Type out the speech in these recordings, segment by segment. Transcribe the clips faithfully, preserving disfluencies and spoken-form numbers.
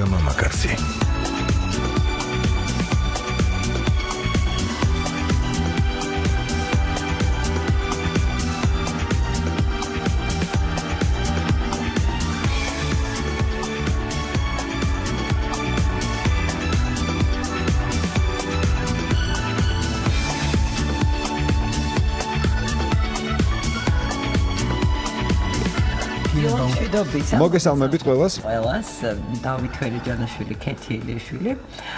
და მამაკაცი. მოგესალმებით ყველას. ყველას დავით ველიჯანიშვილი, ქეთი ილიშვილი.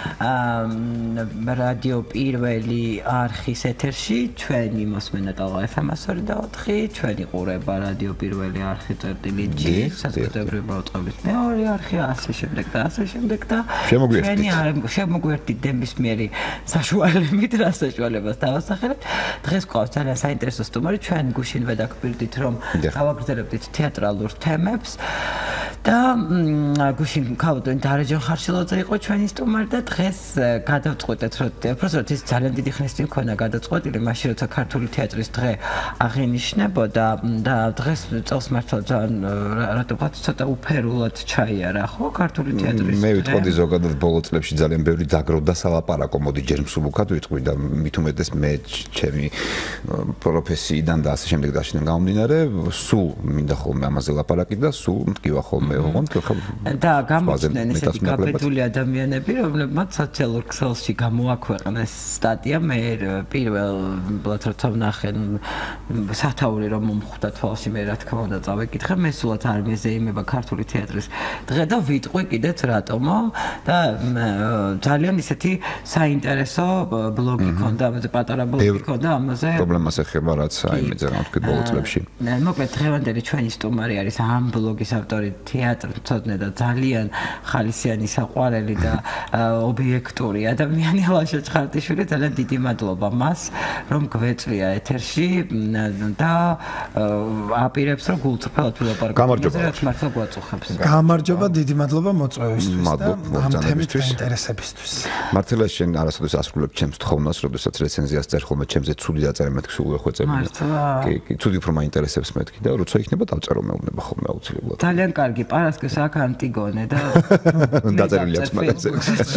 რადიო პირველი არხის ეთერში ჩვენი მოსმენა ტალღა ეფ ემ ორი და ოთხი, ჩვენი ყურება რადიო პირველი არხი წერტილი ჯი, საზოგადოებრივი მოწყობის მეორე არხი, ასე შემდეგ და ასე შემდეგ და შემოგვიერთდით. შემოგვიერთდით ნებისმიერი საშუალებით, რა საშუალებას დავასახელებთ. დღეს გვყავს ძალიან საინტერესო სტუმარი, ჩვენ გუშინ ვედაგვირდით, რომ გავაგრძელებდით თეატრალურ თემებს და გუშინ ქავდენ დარეჯან ხარშილაძე იყო ჩვენი სტუმარი და დღეს გადავწყვეტეთ რომ უბრალოდ ის ძალიან დიდი ხნის წინ ქონა გადაწყვეტილი მაშინ როცა ქართული თეატრის დღე აღინიშნებოდა და დღეს წელს მართლა ძალიან რატომღაც ცოტა უფერულად ჩაიარა ხო ქართული თეატრის მე ვიტყოდი ზოგადად ბოლო წლებში ძალიან ბევრი დაგროვდა სალაპარაკო მოდი ჯერ მსუბუქად ვიტყვი და მით უმეტეს მე ჩემი პროფესიიდან და ასე შემდეგ დაშიდან გამომდინარე სულ მინდა ხოლმე ამაზე ლაპარაკი და სულ მткиვა ხოლმე ოღონდ და გამოჩნდნენ ესეთი გაბედული ადამიანები რომლებმაც სოციალურ ქსელში გამოაქვეყნეს სტატია მე პირველად როცა ვნახე სათაური რომ მომხვდა თვალში მე რა თქმა უნდა წავეკითხე მე სულაც არ მეზეიმება ქართული თეატრის დღე და ვიტყვი კიდეც რატომო და ძალიან ისეთი საინტერესო ბლოგი ქონდა ამაზე პატარა ბლოგი ქონდა ამაზე პრობლემას ეხება რაც აი მე ძალიან ვთქვი ბოლო წლებში მოკლედ დღევანდელი ჩვენი სტუმარი არის ამ ბლოგის ავტორი თეატრმცოდნე და ძალიან ხალისიანი საყვარელი და ობიექტური ადამიანი ლაშა ჩხარტიშვილი ძალიან დიდი მადლობა მას რომ გვეწვია ეთერში და აპირებს რომ გულწრფელად ვილაპარაკოთ რაც მართლა გვაწუხებს გამარჯობა დიდი მადლობა მოწვევისთვის და ამ თემით ინტერესებისთვის მართლა შენ არასოდეს ასრულებ ჩემს თხოვნას როდესაც რეცენზიას წერ ხოლმე ჩემზე ცუდი დაწერე მეთქი სულ ვეხვეწები კი კი ცუდი უფრო მაინტერესებს მეთქი და როცა იქნება დავწერო მეუბნება ხოლმე აუცილებლად ძალიან კარგი პარასკევს აქ ანტიგონე და დაწერილი აქვს მაგაზე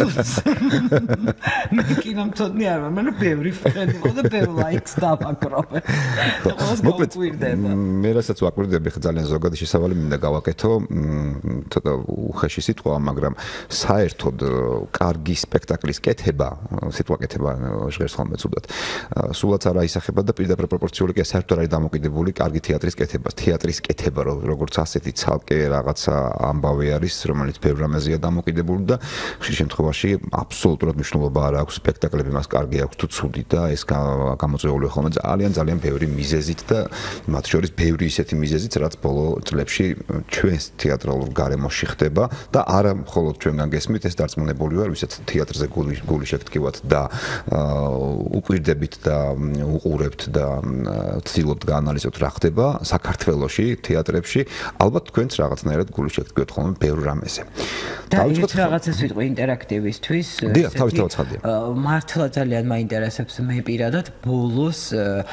მე კინომცოდნე არ ვარ მაგრამ ბევრი ფრენი და ბევრი ლაიქს დავაკრობე მოკლედ მე რასაც ვაკვირდები ხა ძალიან ზოგადი შესავალი მინდა გავაკეთო ცოტა უხეში სიტყვა მაგრამ საერთოდ კარგი სპექტაკლის კეთება სიტყვა კეთება ჟღერს ხოლმე ცუდად სულაც არ აისახება და პირდაპირ პროპორციული კი საერთოდ არ არის დამოკიდებული კარგი თეატრის კეთებას თეატრის კეთება როგორც ასეთი ცალკე რაღაცა ამბავი არის რომელიც ბევრ რამეზეა დამოკიდებული და ხშირ შემთხვევაში აბსოლუტურად მნიშვნელობა არ აქვს სპექტაკლები მას კარგი აქვს თუ ცუდი და ეს გამოწვეული ხოლმე ძალიან ძალიან ბევრი მიზეზით და მათ შორის ბევრი ისეთი მიზეზით რაც ბოლო წლებში ჩვენს თეატრალურ გარემოში ხდება და არა მხოლოდ ჩვენგან გესმით ეს დარწმუნებული ვარ ვისაც თეატრზე გული გული შეგთქივათ და უკვირდებით და უყურებთ და ცდილობთ გაანალიზოთ რა ხდება საქართველოში თეატრებში ალბათ თქვენც რაღაცნაირად გული შეგთქვით ხოლმე ბევრ რამეზე. დავიწყოთ რაღაცას ვიტყვი ინტერაქტივისთვის. დიახ, თავისთავად ხადია. მართლა ძალიან მაინტერესებს მე პირადად ბოლოს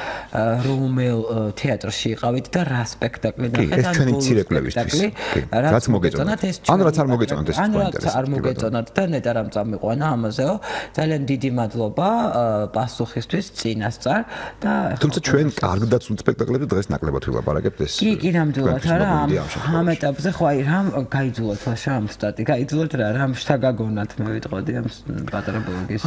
რომელ თეატრში იყავით და რა სპექტაკლი ნახეთ ან ჩვენი მცირეკლებისთვის. რაც მოგეწონათ ეს ან რაც არ მოგეწონათ ეს ინტერესია. არ მოგეწონათ და ნეტარ ამ წამიყვანა ამაზეო. ძალიან დიდი მადლობა პასუხისთვის წინასწარ და თუმცა ჩვენ კარგად სულ სპექტაკლები დღეს ნაკლებად ვილაპარაკებთ ეს. კი, კი ნამდვილად არა ამ ეტაპზე ხო აი რამ გაიძულოთ ლაშა ამ სტატი გაიძულოთ რა რამ შთაგაგონათ მე ვიტყოდი ამ პატარა ბლოგის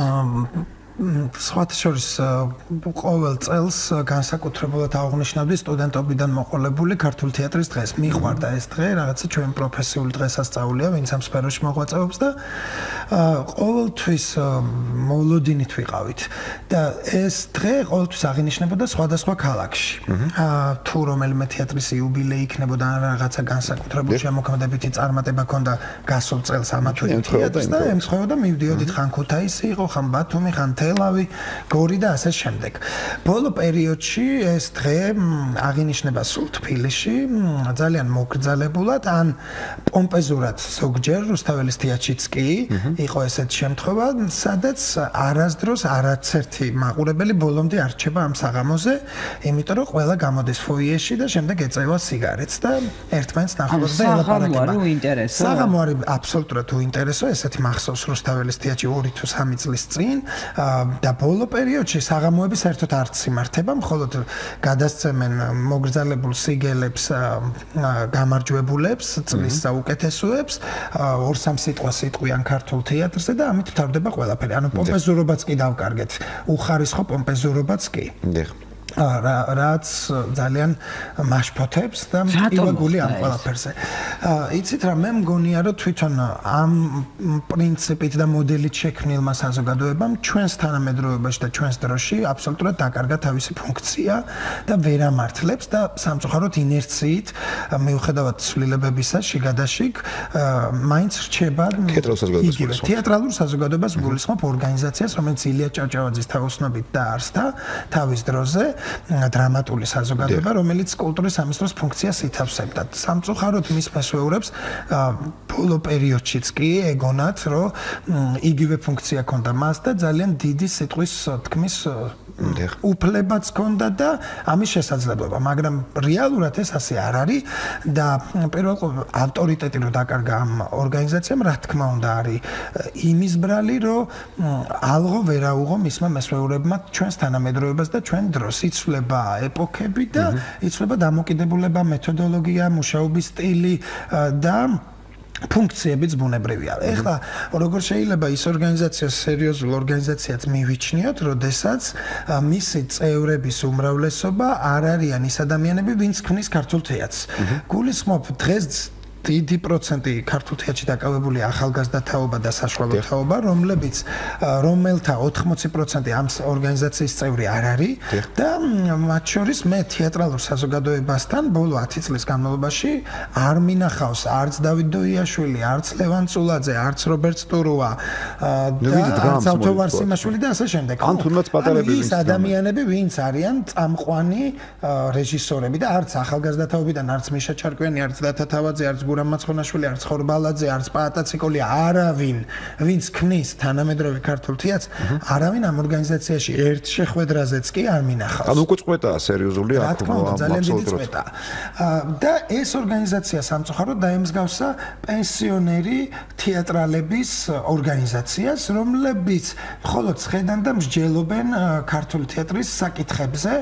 სხვათა შორის ყოველ წელს განსაკუთრებულად აღნიშნავდი სტუდენტობიდან მოყოლებული ქართული თეატრის დღეს. მიყვარდა ეს დღე, რაღაცა ჩვენ პროფესიული დღესასწაულია, ვინც ამ სფეროში მოღვაწეობს და ყოველთვის მოვლოდინით ვიყავით. და ეს დღე ყოველთვის აღინიშნებოდა სხვადასხვა ქალაქში. თუ რომელიმე თეატრის იუბილეი იქნებოდა რაღაცა განსაკუთრებული შემოქმედებითი წარმატება ჰქონდა გასულ წელს ამა თუ იმ თეატრს და ემთხვეოდა მივდიოდით ხან ქუთაისი იყო, ხან ბათუმი, ხან თელავი, გორი და ასე შემდეგ. ბოლო პერიოდში ეს დღე აღინიშნება სულ თბილისში ძალიან მოგრძალებულად ან პომპეზურად ზოგჯერ რუსთაველის თეატრშიც კი იყო ესეთი შემთხვევა, სადაც არასდროს არაცერთი მაყურებელი ბოლომდე არ რჩება ამ საღამოზე, იმიტომ რომ ყველა გამოდის ფოიეში და შემდეგ ეწევა სიგარეტს და ერთმანეთს ნახულობს და ელაპარაკება. საღამო არის აბსოლუტურად უინტერესო, ესეთი მახსოვს რუსთაველის თეატრში ორი თუ სამი წლის წინ და ბოლო პერიოდში საღამოები საერთოდ არც იმართება, მხოლოდ გადასცემენ მოგრძალებულ სიგელებს, გამარჯვებულებს, წლის საუკეთესოებს, ორ-სამ სიტყვას იტყვიან ქართულ თეატრზე და ამით თავდება ყველაფერი. ანუ პომპეზურობაც კი დავკარგეთ, უხარისხო პომპეზურობაც კი. რაც ძალიან მაშფოთებს და მტკივებული ამ ყველაფერზე. იცით რა, მე მგონია რომ თვითონ ამ პრინციპით და მოდელით შექმნილმა საზოგადოებამ ჩვენს თანამედროვეობაში და ჩვენს დროში აბსოლუტურად დაკარგა თავისი ფუნქცია და ვერ ამართლებს და სამწუხაროდ ინერციით მიუხედავად ცვლილებებისა შიგადაშიგ მაინც რჩება იგივე თეატრალურ საზოგადოებას გულისხმობ ორგანიზაციას, რომელიც ილია ჭავჭავაძის თაოსნობით დაარსდა თავის დროზე დრამატული საზოგადოება, რომელიც კულტურის სამინისტროს ფუნქციას ითავსებდა. სამწუხაროდ მის მასვეურებს ბოლო პერიოდშიც კი ეგონათ, რომ იგივე ფუნქცია ჰქონდა მას და ძალიან დიდი სიტყვის თქმის უფლებაც ჰქონდა და ამის შესაძლებლობა, მაგრამ რეალურად ეს ასე არ არის და პირველ ყოვლ ავტორიტეტი რო დაკარგა ამ ორგანიზაციამ, რა თქმა უნდა არის იმის ბრალი, რომ ალღო ვერაუღო მისმა მასვეურებმა ჩვენს თანამედროვეობას და ჩვენ დროს იცვლება ეპოქები და იცვლება დამოკიდებულება, მეთოდოლოგია, მუშაობის სტილი და ფუნქციებიც ბუნებრივია. ეხლა როგორ შეიძლება ის ორგანიზაცია სერიოზულ ორგანიზაციას მივიჩნიოთ, როდესაც მისი წევრების უმრავლესობა არ არიან ის ადამიანები, ვინც ქმნის ქართულ თეატრს. გულისხმობ დღეს დიდი პროცენტი ქართულ თეატრში დაკავებული ახალგაზრდა თაობა და საშუალო თაობა, რომლებიც რომელთა ოთხმოცი პროცენტი ამ ორგანიზაციის წევრი არ არის და მათ შორის მე თეატრალურ საზოგადოებასთან ბოლო ათი წლის განმავლობაში არ მინახავს არც დავით დოიაშვილი, არც ლევან წულაძე, არც რობერტ ტურუა და არც ავთო ვარსიმაშვილი და ასე შემდეგ. ან თუნდაც პატარები ის ადამიანები, ვინც არიან წამყვანი რეჟისორები და არც ახალგაზრდა თაობიდან, არც მიშა ჩარკვიანი, არც დათა თავაძე, არც გურამ მაცხონაშვილი, არც ხორბალაძე, არც პაატა ციკოლია, არავინ, ვინც ქმნის თანამედროვე ქართულ თეატრს, არავინ ამ ორგანიზაციაში ერთ შეხვედრაზეც კი არ მინახავს. ანუ უკვე წვეტაა სერიოზული აქ ძალიან დიდი წვეტაა. და ეს ორგანიზაცია სამწუხაროდ დაემსგავსა პენსიონერი თეატრალების ორგანიზაციას, რომლებიც მხოლოდ ხედან და მსჯელობენ ქართული თეატრის საკითხებზე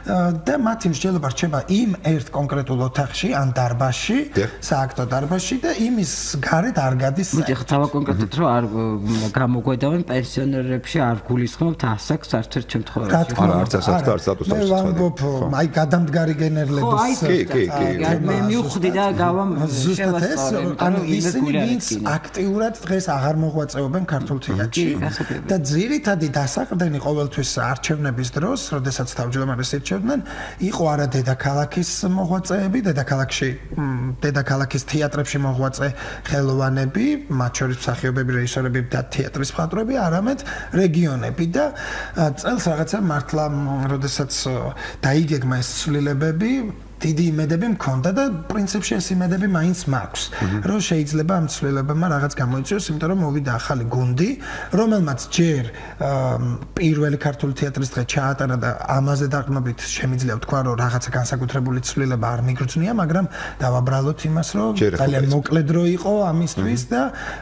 და მათი მსჯელობა რჩება იმ ერთ კონკრეტულ ოთახში, ან დარბაზში, სააქტო დარბაზში და იმის გარეთ არ გადის. მიტი ხთავა კონკრეტულად რომ არ გამოგვედავენ პენსიონერებში არ გულისხმობთ ასაკს არც ერთ შემთხვევაში. არა, არც ასაკს და არც სტატუსს არ ვამბობ, აი გადამდგარი გენერლების. კი, კი, კი. მე მივხვდი და გავამ შევასწავლე, ანუ ისინი ვინც აქტიურად დღეს აღარ მოღვაწეობენ ქართულ თეატრში და ძირითადი დასაყრდენი ყოველთვის არჩევნების დროს, როდესაც თავმჯდომარეს ირჩევდნენ, იყო არა დედაქალაქის მოღვაწეები, დედაქალაქში დედაქალაქის თეატრებში მოღვაწე ხელოვანები, მათ შორის მსახიობები, რეჟისორები და თეატრის მხატვრები, არამედ რეგიონები და წელს რაღაცა მართლა, როდესაც დაიგეგმა ეს ცვლილებები, დიდი იმედები მქონდა და პრინციპში ეს იმედები მაინც მაქვს, რომ შეიძლება ამ ცვლილებებმა რაღაც გამოიწვიოს, იმიტომ რომ მოვიდა ახალი გუნდი, რომელმაც ჯერ პირველი ქართული თეატრის დღე ჩაატარა და ამაზე დაყრდნობით შემიძლია ვთქვა, რომ რაღაცა განსაკუთრებული ცვლილება არ მიგრძნია, მაგრამ დავაბრალოთ იმას, რომ ძალიან მოკლე დრო იყო ამისთვის და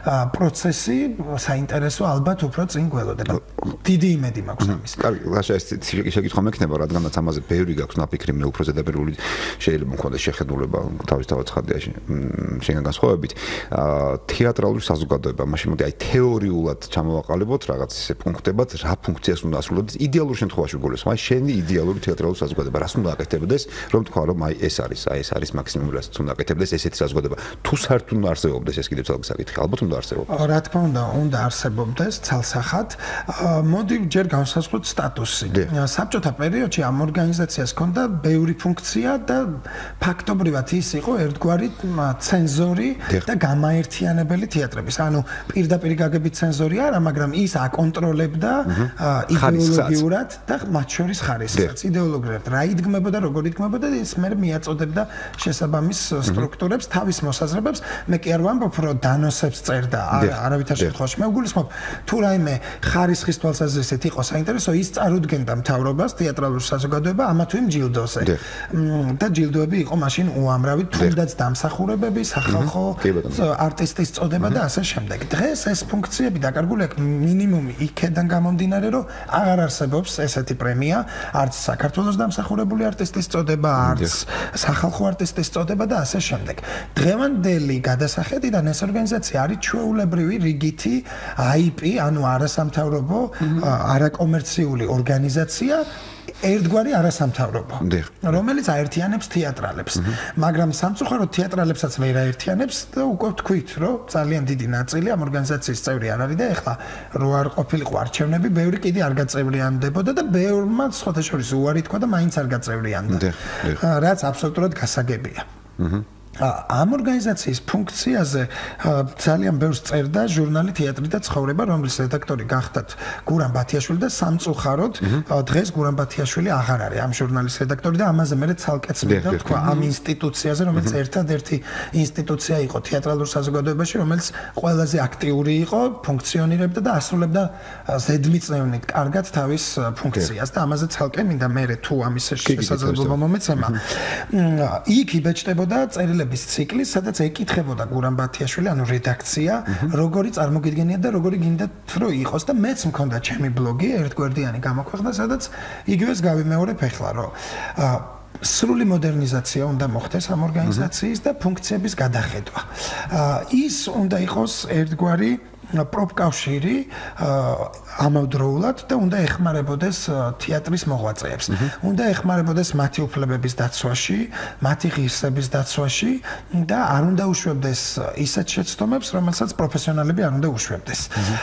პროცესი საინტერესო ალბათ უფრო წინ გველოდება. დიდი იმედი მაქვს ამის. კარგი, ლაშა ეს შეკითხვა მექნება, რადგანაც ამაზე ბევრი გაქვს ნაფიქრი, მე უფრო ზედაპირული შეიძლება მქონდეს შეხედულება თავისთავად ხადიაში შენგან განსხვავებით თეატრალური საზოგადოება მაშინ მოდი აი თეორიულად ჩამოვაყალიბოთ რაღაც ისე პუნქტებად რა ფუნქციას უნდა ასრულებდეს იდეალურ შემთხვევაში გულისხმობ აი შენი იდეალური თეატრალური საზოგადოება რას უნდა აკეთებდეს რომ თქვა რომ აი ეს არის აი ეს არის მაქსიმუმი რაც უნდა აკეთებდეს ესეთი საზოგადოება თუ საერთოდ უნდა არსებობდეს ეს კიდევ ცალკე საკითხი ალბათ უნდა არსებობდეს რა თქმა უნდა უნდა არსებობდეს ცალსახად მოდი ჯერ განსაზღვროთ სტატუსი საბჭოთა პერიოდში ამ ორგანიზაციას ჰქონდა ბევრი ფუნქცია და და ფაქტობრივად ის იყო ერთგვარი ცენზორი და გამაერთიანებელი თეატრების. ანუ პირდაპირ გაგებით ცენზორი არა, მაგრამ ის აკონტროლებდა იდეოლოგიურად და მათ შორის ხარისხსაც. იდეოლოგიურად რა იდგმებოდა, როგორ იდგმებოდა და ის მე მიაწოდებდა შესაბამის სტრუქტურებს, თავის მოსაზრებებს. მე კი არ ვამბობ, რომ დანოსებს წერდა, არავითარ შემთხვევაში. მე ვგულისხმობ, თუ რაიმე ხარისხის თვალსაზრისით იყო საინტერესო, ის წარუდგენდა მთავრობას, თეატრალურ საზოგადოება ამა თუ იმ ჯილდოზე. და ჯილდოები იყო მაშინ უამრავი, თუნდაც დამსახურებები, სახალხო არტისტის წოდება და ასე შემდეგ. დღეს ეს ფუნქციები დაკარგული აქვს მინიმუმი იქედან გამომდინარე, რომ აღარ არსებობს ესეთი პრემია, არც საქართველოს დამსახურებული არტისტის წოდება, არც სახალხო არტისტის წოდება და ასე შემდეგ. დღევანდელი გადასახედიდან ეს ორგანიზაცია არის ჩვეულებრივი რიგითი აი პი, ანუ არასამთავრობო, არაკომერციული ორგანიზაცია, ერთგვარი არასამთავრობო, რომელიც აერთიანებს თეატრალებს. მაგრამ სამწუხაროდ თეატრალებსაც ვერ აერთიანებს და უკვე ვთქვით, რომ ძალიან დიდი ნაწილი ამ ორგანიზაციის წევრი არ არის და ეხლა რო არ ყოფილიყო არჩევნები, ბევრი კიდე არ გაწევრიანდებოდა და ბევრმა სხვათა შორის უარი თქვა და მაინც არ გაწევრიანდა. რაც აბსოლუტურად გასაგებია. ამ ორგანიზაციის ფუნქციაზე ძალიან ბევრს წერდა ჟურნალი თეატრი და ცხოვრება, რომლის რედაქტორი გახდათ გურამ ბათიაშვილი და სამწუხაროდ დღეს გურამ ბათიაშვილი აღარ არის ამ ჟურნალის რედაქტორი და ამაზე მე ცალკეც მინდა თქვა ამ ინსტიტუციაზე, რომელიც ერთადერთი ინსტიტუცია იყო თეატრალურ საზოგადოებაში, რომელიც ყველაზე აქტიური იყო, ფუნქციონირებდა და ასრულებდა ზედმიწევნით კარგად თავის ფუნქციას და ამაზე ცალკე მინდა მე თუ ამის შესაძლებლობა მომეცემა. იქ იბეჭდებოდა წერილები ციკლი, სადაც ეკითხებოდა გურამ ბათიაშვილი, ანუ რედაქცია, როგორი წარმოგიდგენიათ და როგორი გინდათ რომ იყოს და მეც მქონდა ჩემი ბლოგი, ერთგვერდიანი გამოქვეყნდა, სადაც იგივეს გავიმეორებ ახლა, რომ სრული მოდერნიზაცია უნდა მოხდეს ამ ორგანიზაციის და ფუნქციების გადახედვა. ის უნდა იყოს ერთგვარი პროფკავშირი ამავდროულად და უნდა ეხმარებოდეს თეატრის მოღვაწეებს. უნდა ეხმარებოდეს მათი უფლებების დაცვაში, მათი ღირსების დაცვაში და არ უნდა უშვებდეს ისეთ შეცდომებს, რომელსაც პროფესიონალები არ უნდა უშვებდეს.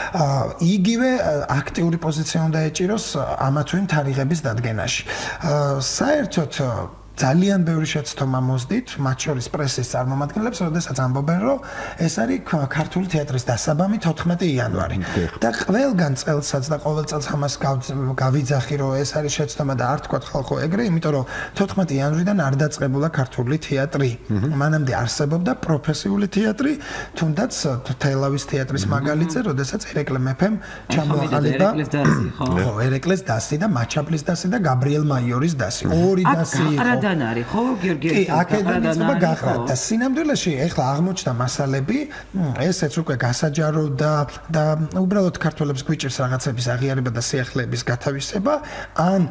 იგივე აქტიური პოზიცია უნდა ეჭიროს ამა თუ იმ თარიღების დადგენაში. საერთოდ ძალიან ბევრი შეცდომა მოსდით, მათ შორის პრესის წარმომადგენლებს, როდესაც ამბობენ, რომ ეს არის ქართული თეატრის დასაბამი თოთხმეტი იანვარი. და ყველგან წელსაც და ყოველ წელს ამას გავიძახი, რომ ეს არის შეცდომა და არ თქვათ ხალხო ეგრე, იმიტომ რომ თოთხმეტი იანვრიდან არ დაწყებულა ქართული თეატრი. მანამდე არსებობდა პროფესიული თეატრი, თუნდაც თელავის თეატრის მაგალითზე, როდესაც ერეკლე მეფემ ჩამოაყალიბა ხო, ერეკლეს დასი და მაჩაპლის დასი და გაბრიელ მაიორის დასი. ორი დასი იყო. დან არის ხო გიორგი კი აქედან იწყება გაყრა და სინამდვილეში ეხლა აღმოჩნდა მასალები ესეც უკვე გასაჯაროდა და უბრალოდ ქართველებს გვიჭირს რაღაცების აღიარება და სიახლეების გათავისება ან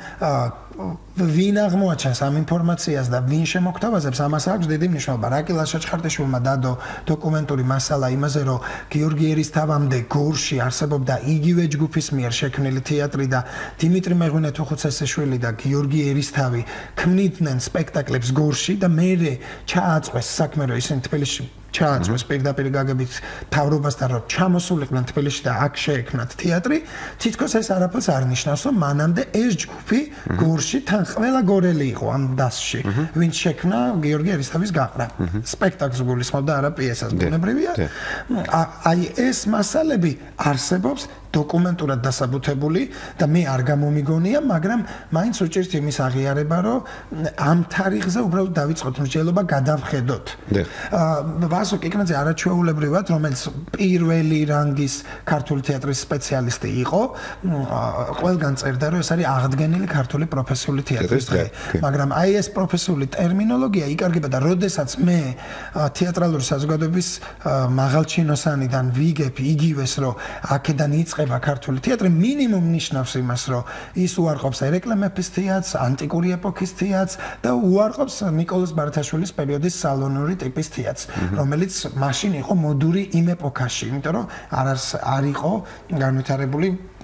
ვინ აღმოაჩენს ამ ინფორმაციას და ვინ შემოგთავაზებს ამას აქვს დიდი მნიშვნელობა. რაკილას შეჩხარტიშვილმა დადო დოკუმენტური მასალა იმაზე, რომ გიორგი ერისთავამდე გორში არსებობდა იგივე ჯგუფის მიერ შექმნილი თეატრი და დიმიტრი მეღვინე-თუხუცესიშვილი და გიორგი ერისთავი ქმნიდნენ სპექტაკლებს გორში და მერე ჩააწყვეს საქმე, რომ ისინი თბილისში ჩააწყვეს პირდაპირ გაგებით თავრობასთან, რომ ჩამოსულიყვნენ თბილისში და აქ შეექმნათ თეატრი. თითქოს ეს არაფერს არ ნიშნავს, რომ მანამდე ეს ჯგუფი გორში თან ყველა გორელი იყო ამ დასში, ვინც შექმნა გიორგი ერისთავის გაყრა. სპექტაკლს გულისხმობდა, არა პიესას, ბუნებრივია. აი ეს მასალები არსებობს დოკუმენტურად დასაბუთებული და მე არ გამომიგონია, მაგრამ მაინც უჭირთ იმის აღიარება, რომ ამ თარიღზე უბრალოდ დავიწყოთ მსჯელობა, გადავხედოთ. ვასო კიკნაძე არაჩვეულებრივად, რომელიც პირველი რანგის ქართული თეატრის სპეციალისტი იყო, ყველგან წერდა, რომ ეს არის აღდგენილი ქართული პროფესიული თეატრის დღე. მაგრამ აი ეს პროფესიული ტერმინოლოგია იკარგება და როდესაც მე თეატრალური საზოგადოების მაღალჩინოსანიდან ვიგებ იგივეს, რომ აქედან იწყება ქართული თეატრი, მინიმუმ ნიშნავს იმას, რომ ის უარყოფს ერეკლე მეფის თეატრს, ანტიკური ეპოქის თეატრს და უარყოფს ნიკოლოზ ბარათაშვილის პერიოდის სალონური ტიპის თეატრს, რომელიც მაშინ იყო მოდური იმ ეპოქაში, იმიტომ რომ არ არ იყო განვითარებული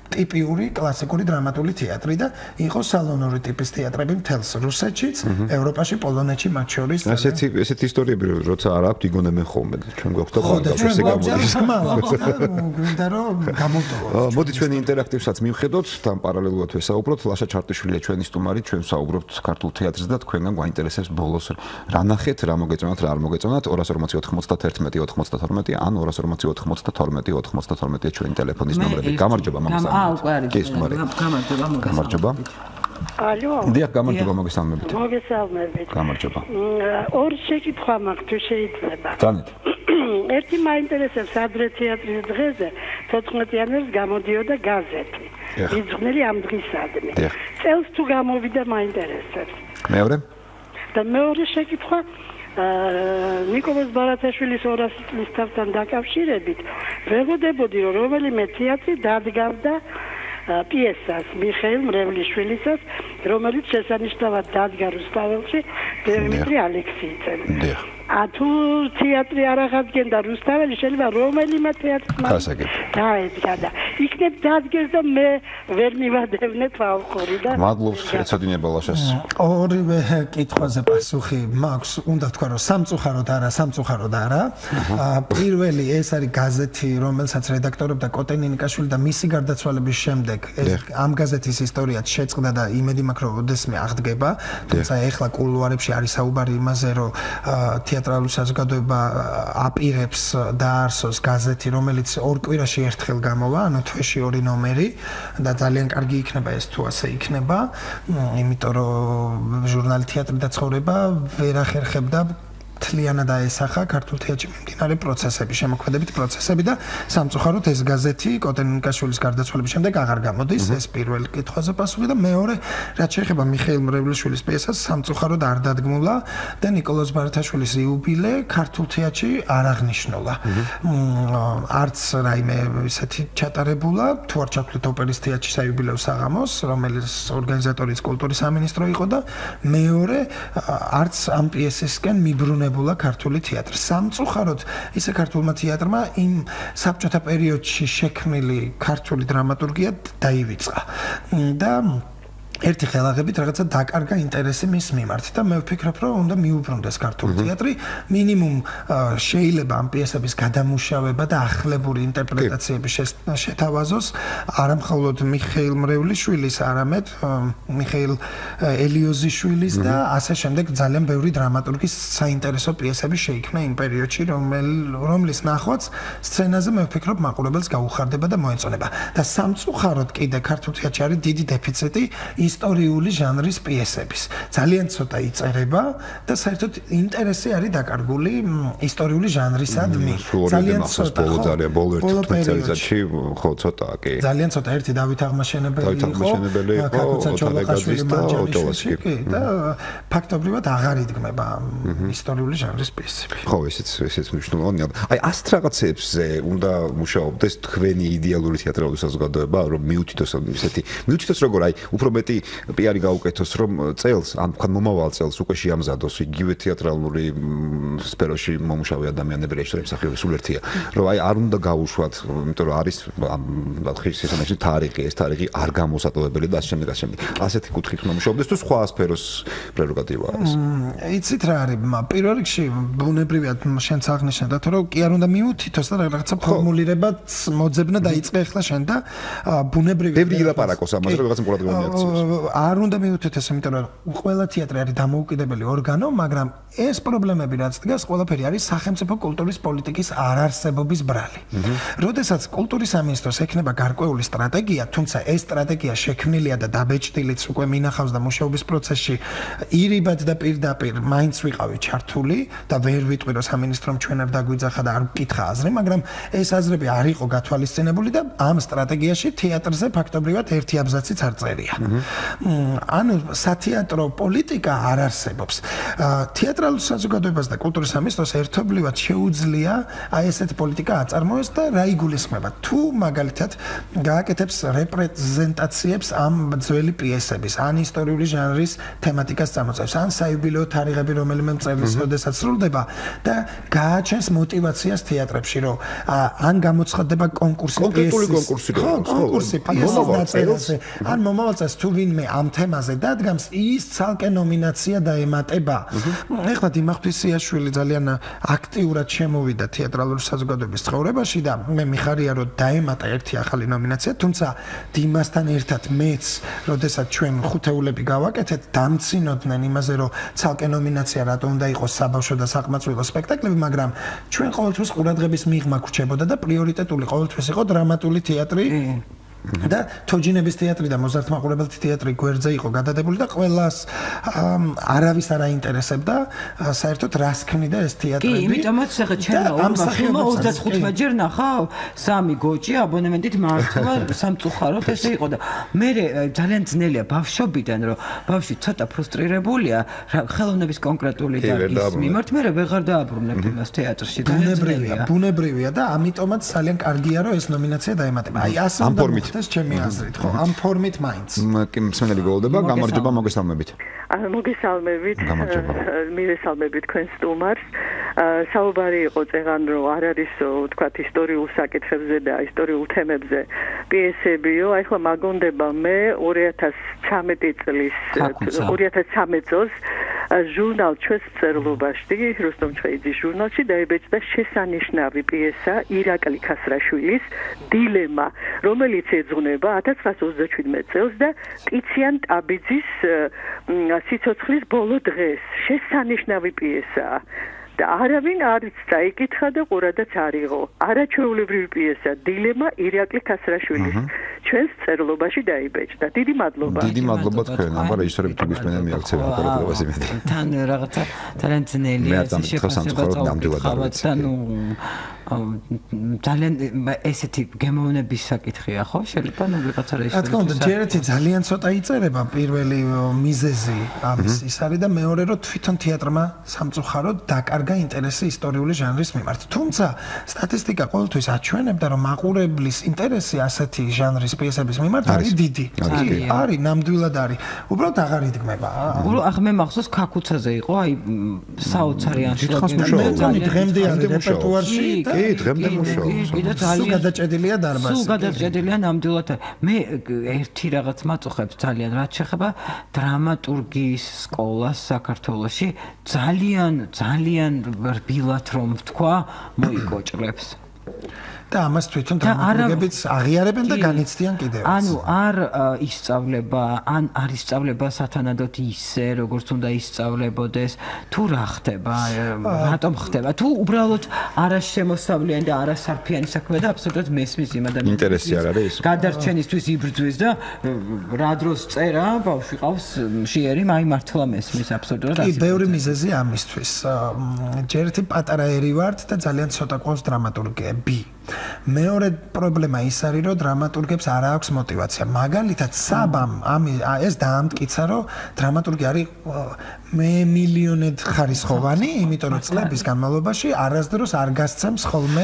ტიპიური კლასიკური დრამატული თეატრი და იყო სალონური ტიპის თეატრები მთელს რუსეთშიც, ევროპაში, პოლონეთში მათ შორის. ასეთი ესეთი ისტორიები როცა არ აქვს იგონებენ ხოლმე და ჩვენ გვაქვს და პროფესია გამოდის. გვინდა რომ გამოვტოვოთ. მოდი ჩვენი ინტერაქტივსაც მივხედოთ, თან პარალელურად ვესაუბროთ. ლაშა ჩარტიშვილია ჩვენი სტუმარი, ჩვენ ვსაუბრობთ ქართულ თეატრზე და თქვენგან გვაინტერესებს ბოლოს რა ნახეთ, რა მოგეწონათ, რა არ მოგეწონათ. ორას ორმოცი ოთხმოცდაერთმეტი ოთხმოცდათორმეტი ან ორას ორმოცი ოთხმოცდათორმეტი ოთხმოცდათორმეტია ჩვენი ტელეფონის ნომრები. გამარჯობა მამასა. აა, უკვე არის. გამარჯობა, გამარჯობა. ალო. დიახ, გამარჯობა, მოგესალმებით. მოგესალმებით. გამარჯობა. ორი შეკითხვა მაქვს, თუ შეიძლება. დანეთ. ერთი მაინტერესებს ადრე თეატრის დღეზე თოთხმეტ იანვარს გამოდიოდა გაზეთი. იძღვნილი ამ დღისადმი. წელს თუ გამოვიდა მაინტერესებს. მეორე? და მეორე შეკითხვა ნიკოლოზ ბარათაშვილის ორასი წლის თავთან დაკავშირებით ვეღოდებოდი რომ რომელიმე თეატრი დადგავდა პიესას მიხეილ მრევლიშვილისას რომელიც შესანიშნავად დადგა რუსთაველში დიმიტრი ალექსიძემ. ა თუ თეატრი არ აღადგენდა რუსთაველი შეიძლება რომელიმე თეატრის დაედგა და იქნებ დადგეს და მე ვერ მივადევნე თვალყური და მადლობს ეცოდინება ლაშას. ორივე კითხვაზე პასუხი მაქვს, უნდა თქვა რომ სამწუხაროდ არა, სამწუხაროდ არა. პირველი ეს არის გაზეთი, რომელსაც რედაქტორობდა კოტე ნინიკაშვილი და მისი გარდაცვალების შემდეგ ეს ამ გაზეთის ისტორიაც შეწყდა და იმედი მაქვს რომ ოდესმე აღდგება. თუმცა ეხლა კულუარებში არის საუბარი იმაზე რომ თეატრალური საზოგადოება აპირებს დაარსოს გაზეთი, რომელიც ორ კვირაში ერთხელ გამოვა, ანუ თვეში ორი ნომერი და ძალიან კარგი იქნება ეს თუ ასე იქნება, იმიტომ რომ ჟურნალი თეატრი და ცხოვრება ვერ ახერხებდა თლიანად აესახა ქართულ თეატრში მიმდინარე პროცესები, შემოქმედებითი პროცესები და სამწუხაროდ ეს გაზეთი კოტე ნინიკაშვილის გარდაცვალების შემდეგ აღარ გამოდის, ეს პირველი კითხვაზე პასუხი და მეორე, რაც შეეხება მიხეილ მრევლიშვილის პიესას, სამწუხაროდ არ დადგმულა და ნიკოლოზ ბარათაშვილის იუბილე ქართულ თეატრში არ აღნიშნულა. არც რაიმე ისეთი ჩატარებულა, თუ არ ჩაქვთ ოპერის თეატრში საიუბილეო საღამოს, რომელიც ორგანიზატორიც კულტურის სამინისტრო იყო და მეორე, არც ამ პიესისკენ მიბრუნებულა ქართული თეატრი. სამწუხაროდ ისე ქართულმა თეატრმა იმ საბჭოთა პერიოდში შექმნილი ქართული დრამატურგია დაივიწყა და ერთი ხელაღებით რაღაცა დაკარგა ინტერესი მის მიმართ და მე ვფიქრობ რომ უნდა მიუბრუნდეს ქართული თეატრი, მინიმუმ შეიძლება ამ პიესების გადამუშავება და ახლებური ინტერპრეტაციები შეთავაზოს არა მხოლოდ მიხეილ მრევლიშვილის, არამედ მიხეილ ელიოზიშვილის და ასე შემდეგ ძალიან ბევრი დრამატურგის საინტერესო პიესები შეიქმნა იმ პერიოდში, რომლის ნახვაც სცენაზე მე ვფიქრობ მაყურებელს გაუხარდება და მოეწონება. და სამწუხაროდ კიდე ქართულ თეატრში არის დიდი დეფიციტი ისტორიული ჟანრის პიესების. ძალიან ცოტა იწერება და საერთოდ ინტერესი არის დაკარგული ისტორიული ჟანრისადმი. ძალიან ცოტა. ბოლო ძალიან ბოლო ერთ წელიწადში ხო ცოტაა კი. ძალიან ცოტა ერთი დავით აღმაშენებელი იყო. ქაკუცა ჩოლოყაშვილი მაჯანიშვილი და ფაქტობრივად აღარ იდგმება ისტორიული ჟანრის პიესები. ხო, ესეც ესეც მნიშვნელოვანია. აი ასეთ რაღაცებზე უნდა მუშაობდეს თქვენი იდეალური თეატრალური საზოგადოება, რომ მიუთითოს ესეთი მიუთითოს როგორ აი უფრო მეტი პიარი გაუკეთოს, რომ წელს, ან თქვა მომავალ წელს უკვე შეამზადოს იგივე თეატრალური სფეროში მომუშავე ადამიანები, რეჟისორები, მსახიობები, სულ ერთია, რომ აი არ უნდა გაუშვათ, იმიტომ რომ არის ხის ესენაში თარიღი, ეს თარიღი არ გამოსატოვებელი და ასე შემდეგ, ასე შემდეგ. ასეთი კუთხით უნდა მუშაობდეს თუ სხვა სფეროს პრეროგატივაა ეს. იცით რა არის, პირველ რიგში ბუნებრივია შენც აღნიშნეთ, რომ კი არ უნდა მიუთითოს და რაღაცა ფორმულირებაც მოძებნა დაიწყე ახლა შენ და ბუნებრივია. ბევრი ილაპარაკოს ამაზე, რომ რაღაცა ყურადღება მიაქციოს. არ უნდა მიუთითოს, იმიტომ რომ ყველა თეატრი არის დამოუკიდებელი ორგანო, მაგრამ ეს პრობლემები რაც დგას, ყველაფერი არის სახელმწიფო კულტურის პოლიტიკის არარსებობის ბრალი. როდესაც კულტურის სამინისტროს ექნება გარკვეული სტრატეგია, თუმცა ეს სტრატეგია შექმნილია და დაბეჭდილიც უკვე მინახავს და მუშაობის პროცესში ირიბად და პირდაპირ მაინც ვიყავი ჩართული და ვერ ვიტყვი რომ სამინისტრომ ჩვენ არ დაგვიძახა და არ ვკითხა აზრი, მაგრამ ეს აზრები არ იყო გათვალისწინებული და ამ სტრატეგიაში თეატრზე ფაქტობრივად ერთი აბზაციც არ წერია. ანუ სათეატრო პოლიტიკა არ არსებობს. თეატრალურ საზოგადოებას და კულტურის სამინისტროს ერთობლივად შეუძლია აი ესეთი პოლიტიკა აწარმოოს და რა იგულისხმება. თუ მაგალითად გააკეთებს რეპრეზენტაციებს ამ ძველი პიესების, ან ისტორიული ჟანრის თემატიკას წამოწევს, ან საიუბილეო თარიღები რომელიმე მწერლის როდესაც სრულდება და გააჩენს мотиваციას თეატრებში, რომ ან გამოცხადდება კონკურსი კონკრეტული კონკურსი ხო, კონკურსი პიესის დაწერაზე, ან მომავალ წელს თუ ვინმე ამ თემაზე დადგამს, ის ცალკე ნომინაცია დაემატება. ეხლა დიმახ ფისიაშვილი ძალიან აქტიურად შემოვიდა თეატრალური საზოგადოების ცხოვრებაში და მე მიხარია რომ დაემატა ერთი ახალი ნომინაცია, თუმცა დიმასთან ერთად მეც, როდესაც ჩვენ ხუთეულები გავაკეთეთ, დამცინოდნენ იმაზე, რომ ცალკე ნომინაცია რატომ უნდა იყოს საბავშვო და საყმაწვილო სპექტაკლები, მაგრამ ჩვენ ყოველთვის ყურადღების მიღმა გვრჩებოდა და პრიორიტეტული ყოველთვის იყო დრამატული თეატრი. და თოჯინების თეატრი და მოზარდმაყურებელთა თეატრი გვერდზე იყო გადადებული და ყველას არავის არ აინტერესებდა საერთოდ რას ქმნიდა ეს თეატრები. კი, იმიტომაც ახლა ჩემო ფილმო ოცდახუთმეტ ჯერ ნახავ, სამი გოჭი აბონემენტით მართლა სამწუხაროდ ესე იყო და მე ძალიან ძნელია ბავშვობიდან რომ ბავშვი ცოტა ფრუსტრირებულია ხელოვნების კონკრეტული დარგის მიმართ, მე ვეღარ დააბრუნებ იმას თეატრში. ბუნებრივია, ბუნებრივია და ამიტომაც ძალიან კარგია რომ ეს ნომინაცია დაემატება. აი ასე უნდა ეს ჩემი აზრით ხო ამ ფორმით მაინც კი მსმენელი გოლდება გამარჯობა მოგესალმებით მოგესალმებით მივესალმებით თქვენ სტუმარს საუბარი იყო წეგან რომ არ არის თქვათ ისტორიულ საკითხებზე და ისტორიულ თემებზე პიესებიო აი ხო მაგონდება მე ორი ათას ცხრამეტი წლის ორი ათას ცხრამეტ წელს ჟურნალ ჩვენს წერლობაში რუსტომ ჩხეიძის ჟურნალში დაიბეჭდა შესანიშნავი პიესა ირაკლი ქასრაშვილის დილემა რომელიც ეძღვნება ათას ცხრაას ოცდაშვიდმეტ წელს და ტიციან ტაბიძის სიცოცხლის ბოლო დღეს შესანიშნავი პიესაა და არავინ არც წაიკითხა და ყურადაც არ იღო არაჩვეულებრივი პიესა დილემა ირაკლი ქასრაშვილის ჩვენს წერლობაში დაიბეჭდა დიდი მადლობა დიდი მადლობა თქვენ აბა რეჟისორები თუ გისმენენ მიაქცევა ყურადღებას იმედი თან რაღაცა ძალიან ძნელია ეს შეფასება ნუ ძალიან ესეთი გემოვნების საკითხია ხო შეიძლება ნუ ვიღაცა რეჟისორი რა თქმა უნდა ჯერეთი ძალიან ცოტა იწერება პირველი მიზეზი ამის ის არის და მეორე რომ თვითონ თეატრმა სამწუხაროდ დაკარგა ინტერესი ისტორიული ჟანრის მიმართ თუმცა სტატისტიკა ყოველთვის აჩვენებდა რომ მაყურებლის ინტერესი ასეთი ჟანრის პიესების მიმართ არის დიდი არის ნამდვილად არის უბრალოდ აღარ იდგმება უბრალოდ ახ მე მახსოვს ქაქუცაზე იყო აი საოცარი ანშლაგი დღემდე არის რეპერტუარში კი, დღემდე მუშაობს. სულ გადაჭედილია დარბაზი. სულ გადაჭედილია ნამდვილად. მე ერთი რაღაც მაწუხებს ძალიან, რაც შეეხება დრამატურგიის სკოლას საქართველოში, ძალიან, ძალიან რბილად რომ ვთქვა, მოიკოჭლებს. და ამას თვითონ დრამატურგებიც აღიარებენ და განიცდიან კიდევ. ანუ არ ისწავლება, ან არ ისწავლება სათანადოდ ისე, როგორც უნდა ისწავლებოდეს, თუ რა ხდება, რატომ ხდება, თუ უბრალოდ არაშემოსავლიანი და არასარფიანი საქმე და აბსოლუტურად მესმის იმ ადამიანის ინტერესი არ არის. გადარჩენისთვის იბრძვის და რა დროს წერა, ბავშვი ყავს მშიერი, აი მართლა მესმის აბსოლუტურად. კი, ბევრი მიზეზი ამისთვის. ჯერეთი პატარა ერი ვართ და ძალიან ცოტა ყავს დრამატურგები. მეორე პრობლემა ის არის რომ დრამატურგებს არ აქვს мотиваცია. მაგალითად საბამ ამ ეს დაამტკიცა რომ დრამატურგი არის მე მილიონად ხარისხოვანი, იმიტომ რომ წლების განმავლობაში არასდროს არ გასცემს ხოლმე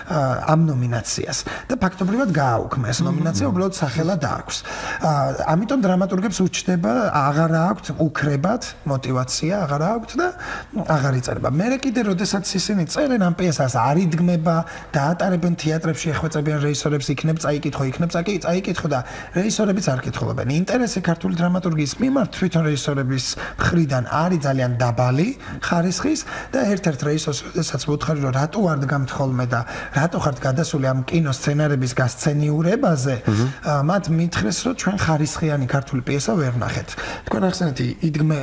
ამ ნომინაციას და ფაქტობრივად გააუქმა ეს ნომინაცია უბრალოდ სახელად აქვს. ამიტომ დრამატურგებს უჩნდება აღარ აქვს უკრებად мотиваცია აღარ აქვს და აღარ იწერება. მე კიდე როდესაც ისინი წერენ ამ პიესას არ იდგმება და ატარებენ თეატრებში ეხვეწებიან რეჟისორებს იქნებ წაიკითხო იქნებ წაიკითხო და რეჟისორებიც არ კითხულობენ. ინტერესი ქართული დრამატურგიის მიმართ თვითონ რეჟისორების მხრიდან არის ძალიან დაბალი ხარისხის და ერთ-ერთ რეჟისორს როდესაც ვუთხარი რომ რატო არ დგამთ ხოლმე და რატო ხართ გადასული ამ კინო სცენარების გასცენიურებაზე მათ მითხრეს რომ ჩვენ ხარისხიანი ქართული პიესა ვერ ვნახეთ. თქვენ ახსენეთ იდგმე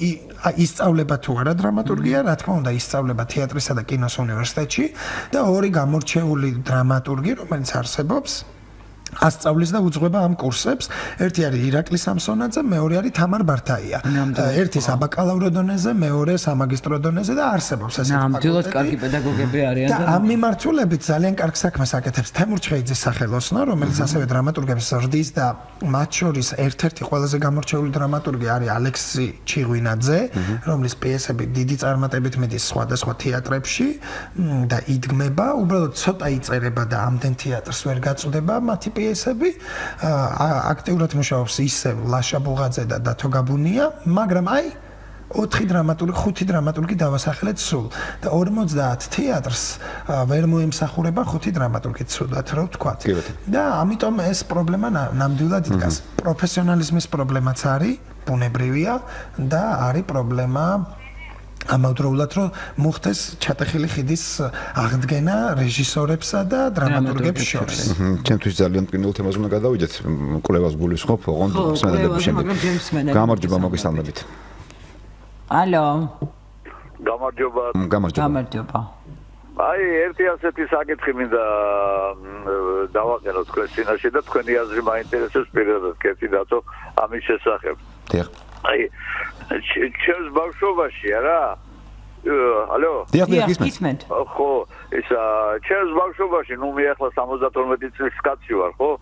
ისწავლება თუ არა დრამატურგია, რა თქმა უნდა ისწავლება თეატრისა და კინოს უნივერსიტეტში და ორი გამორჩეული დრამატურგი, რომელიც არსებობს ასწავლის და უძღვება ამ კურსებს. ერთი არის ირაკლი სამსონაძე, მეორე არის თამარ ბართაია. ერთი საბაკალავრო დონეზე, მეორე სამაგისტრო დონეზე და არსებობს ესეთი ფაკულტეტი. ნამდვილად კარგი პედაგოგები არიან და ამ მიმართულებით ძალიან კარგ საქმეს აკეთებს თემურ ჩხეიძის სახელოსნო, რომელიც ასევე დრამატურგებს ზრდის და მათ შორის ერთ-ერთი ყველაზე გამორჩეული დრამატურგი არის ალექსი ჩიღვინაძე, რომლის პიესები დიდი წარმატებით მიდის სხვადასხვა თეატრებში და იდგმება, უბრალოდ ცოტა იწერება და ამდენ თეატრს ვერ გაწუდება მათი პიესები. აქტიურად მუშაობს ისევ ლაშა ბუღაძე და დათო გაბუნია, მაგრამ აი ოთხი დრამატურგი, ხუთი დრამატურგი დავასახელეთ სულ და ორმოცდაათ თეატრს ვერ მოემსახურება ხუთი დრამატურგი, ცუდად რო ვთქვათ. და ამიტომ ეს პრობლემა ნამდვილად იდგას. პროფესიონალიზმის პრობლემაც არის, ბუნებრივია და არის პრობლემა ამავდროულად რომ მოხდეს ჩატეხილი ხიდის აღდგენა რეჟისორებსა და დრამატურგებს შორის. ჩემთვის ძალიან მტკივნეულ თემაზე უნდა გადავიდეთ. კვლევას გულისხმობ, ოღონდ სმენელების შემდეგ. გამარჯობა, მოგესალმებით. ალო. გამარჯობა. გამარჯობა. გამარჯობა. აი, ერთი ასეთი საკითხი მინდა დავაყენოთ თქვენ წინაშე და თქვენი აზრი მაინტერესებს პირადად კეთილი დათო ამის შესახებ. დიახ. აი, ჩემს ბავშვობაში არა? ალო? დიახ, გისმენთ. ხო, ისა ჩემს ბავშვობაში, ნუ მე ახლა სამოცდათორმეტი წლის კაცი ვარ, ხო?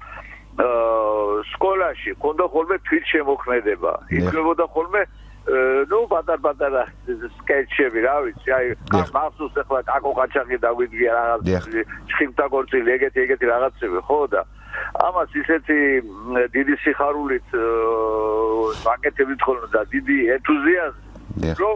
აა სკოლაში ქონდა ხოლმე თვითშემოქმედება. იქნებოდა ხოლმე ну პატარ-პატარა სკეჩები, რა ვიცი, აი, მახსოვს ახლა კაკო ყაჩაღი დაგვიდგია რაღაც ცხიმთაგორწილი, ეგეთი ეგეთი რაღაცები, ხო და ამას ისეთი დიდი სიხარულით ვაკეთებით ხოლმე და დიდი ენთუზიაზმით, რომ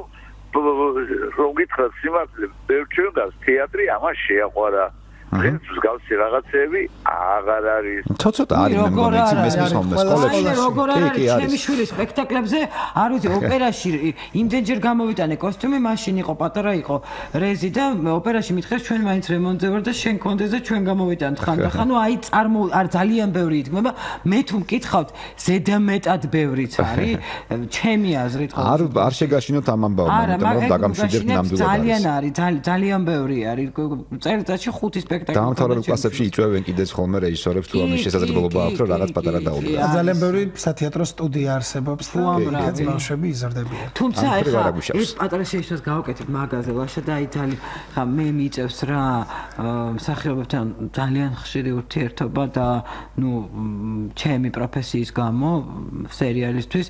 რომ გითხრათ სიმართლე, ბევრ ჩვენგანს თეატრი ამას შეაყვარა. ეს მსგავსი რაღაცები აღარ არის. ცოტა არის მე მგონი იცი მესმის ხოლმე სკოლებში. როგორ არის ჩემი შვილი სპექტაკლებზე, არ ვიცი, ოპერაში იმდენჯერ გამოვიტანე კოსტიუმი, მაშინ იყო პატარა იყო რეზი და ოპერაში მითხეს ჩვენ მაინც რემონტზე ვარ და შენ კონდეს და ჩვენ გამოვიტანთ ხან და ხანუ აი წარმო არ ძალიან ბევრი იდგმება, მე თუ მკითხავთ ზედამეტად ბევრიც არის, ჩემი აზრით ხო. არ არ შეგაშინოთ ამ ამბავმა, იმიტომ რომ დაგამშვიდეთ ნამდვილად არის. ძალიან არის, ძალიან ბევრი არის. წელიწადში ხუთი სპექტაკლი დაამთავრებელ კლასებში იწვევენ კიდეც ხოლმე რეჟისორებს თუ ამის შესაძლებლობა აქვს რომ რაღაც პატარა დაუბრუნდეს. ძალიან ბევრი სათეატრო სტუდია არსებობს და ეს ბავშვები იზრდებიან. თუმცა ეხლა ეს პატარა შეისოს გავაკეთებ მაგაზე ლაშა და იტალი ხა მე მიწევს რა მსახიობებთან ძალიან ხშირი ურთიერთობა და ნუ ჩემი პროფესიის გამო სერიალისთვის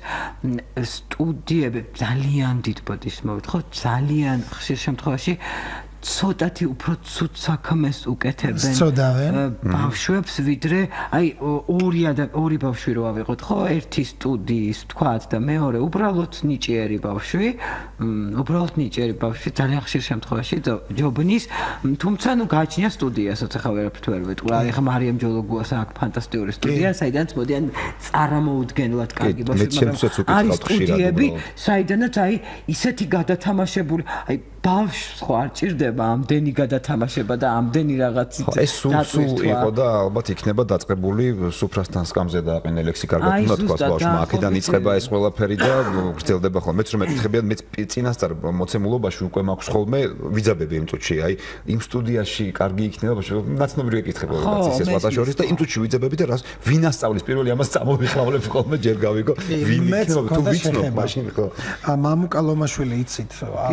სტუდიები ძალიან დიდ ბოდიშს მოვით ხო ძალიან ხშირ შემთხვევაში ცოტათი უფრო ცუდ საქმეს უკეთებენ ბავშვებს ვიდრე აი ორი ორი ბავშვი რო ავიღოთ ხო ერთი სტუდიის ვთქვათ და მეორე უბრალოდ ნიჭიერი ბავშვი უბრალოდ ნიჭიერი ბავშვი ძალიან ხშირ შემთხვევაში ჯობნის თუმცა ნუ გააჩნია სტუდიასაც ახლა ვერაფრით ვერ ვეტყვი აი ახლა მარიამ ჯოლოგუას აქვს ფანტასტიკური სტუდია საიდანაც მოდიან წარამოუდგენლად კარგი ბავშვი მაგრამ არის სტუდიები საიდანაც აი ისეთი გადათამაშებული აი ბავშვს ხო არ ჭირდება ამდენი გადათამაშება და ამდენი რაღაცით ეს სულ იყო და ალბათ იქნება დაწყებული სუფრასთან სკამზე დააყენე ლექსი კარგად უნდა თქვას ბავშვმა აქედან იწყება ეს ყველაფერი და გრძელდება ხოლმე მეც რომ მეკითხებიან მეც წინასწარ მოცემულობაში უკვე მაქვს ხოლმე ვიძაბები იმ წუთში აი იმ სტუდიაში კარგი იქნება ბავშვი ნაცნობრივი ეკითხება რაღაც ისეს ვატაშორის და იმ წუთში ვიძაბები და რას ვინ ასწავლის პირველი ამას წამოვიხმავლებ ხოლმე ჯერ გავიგო ვინ იქნება თუ ვიცნობ მაშინ ხო მამუკა ლომაშვილი იცით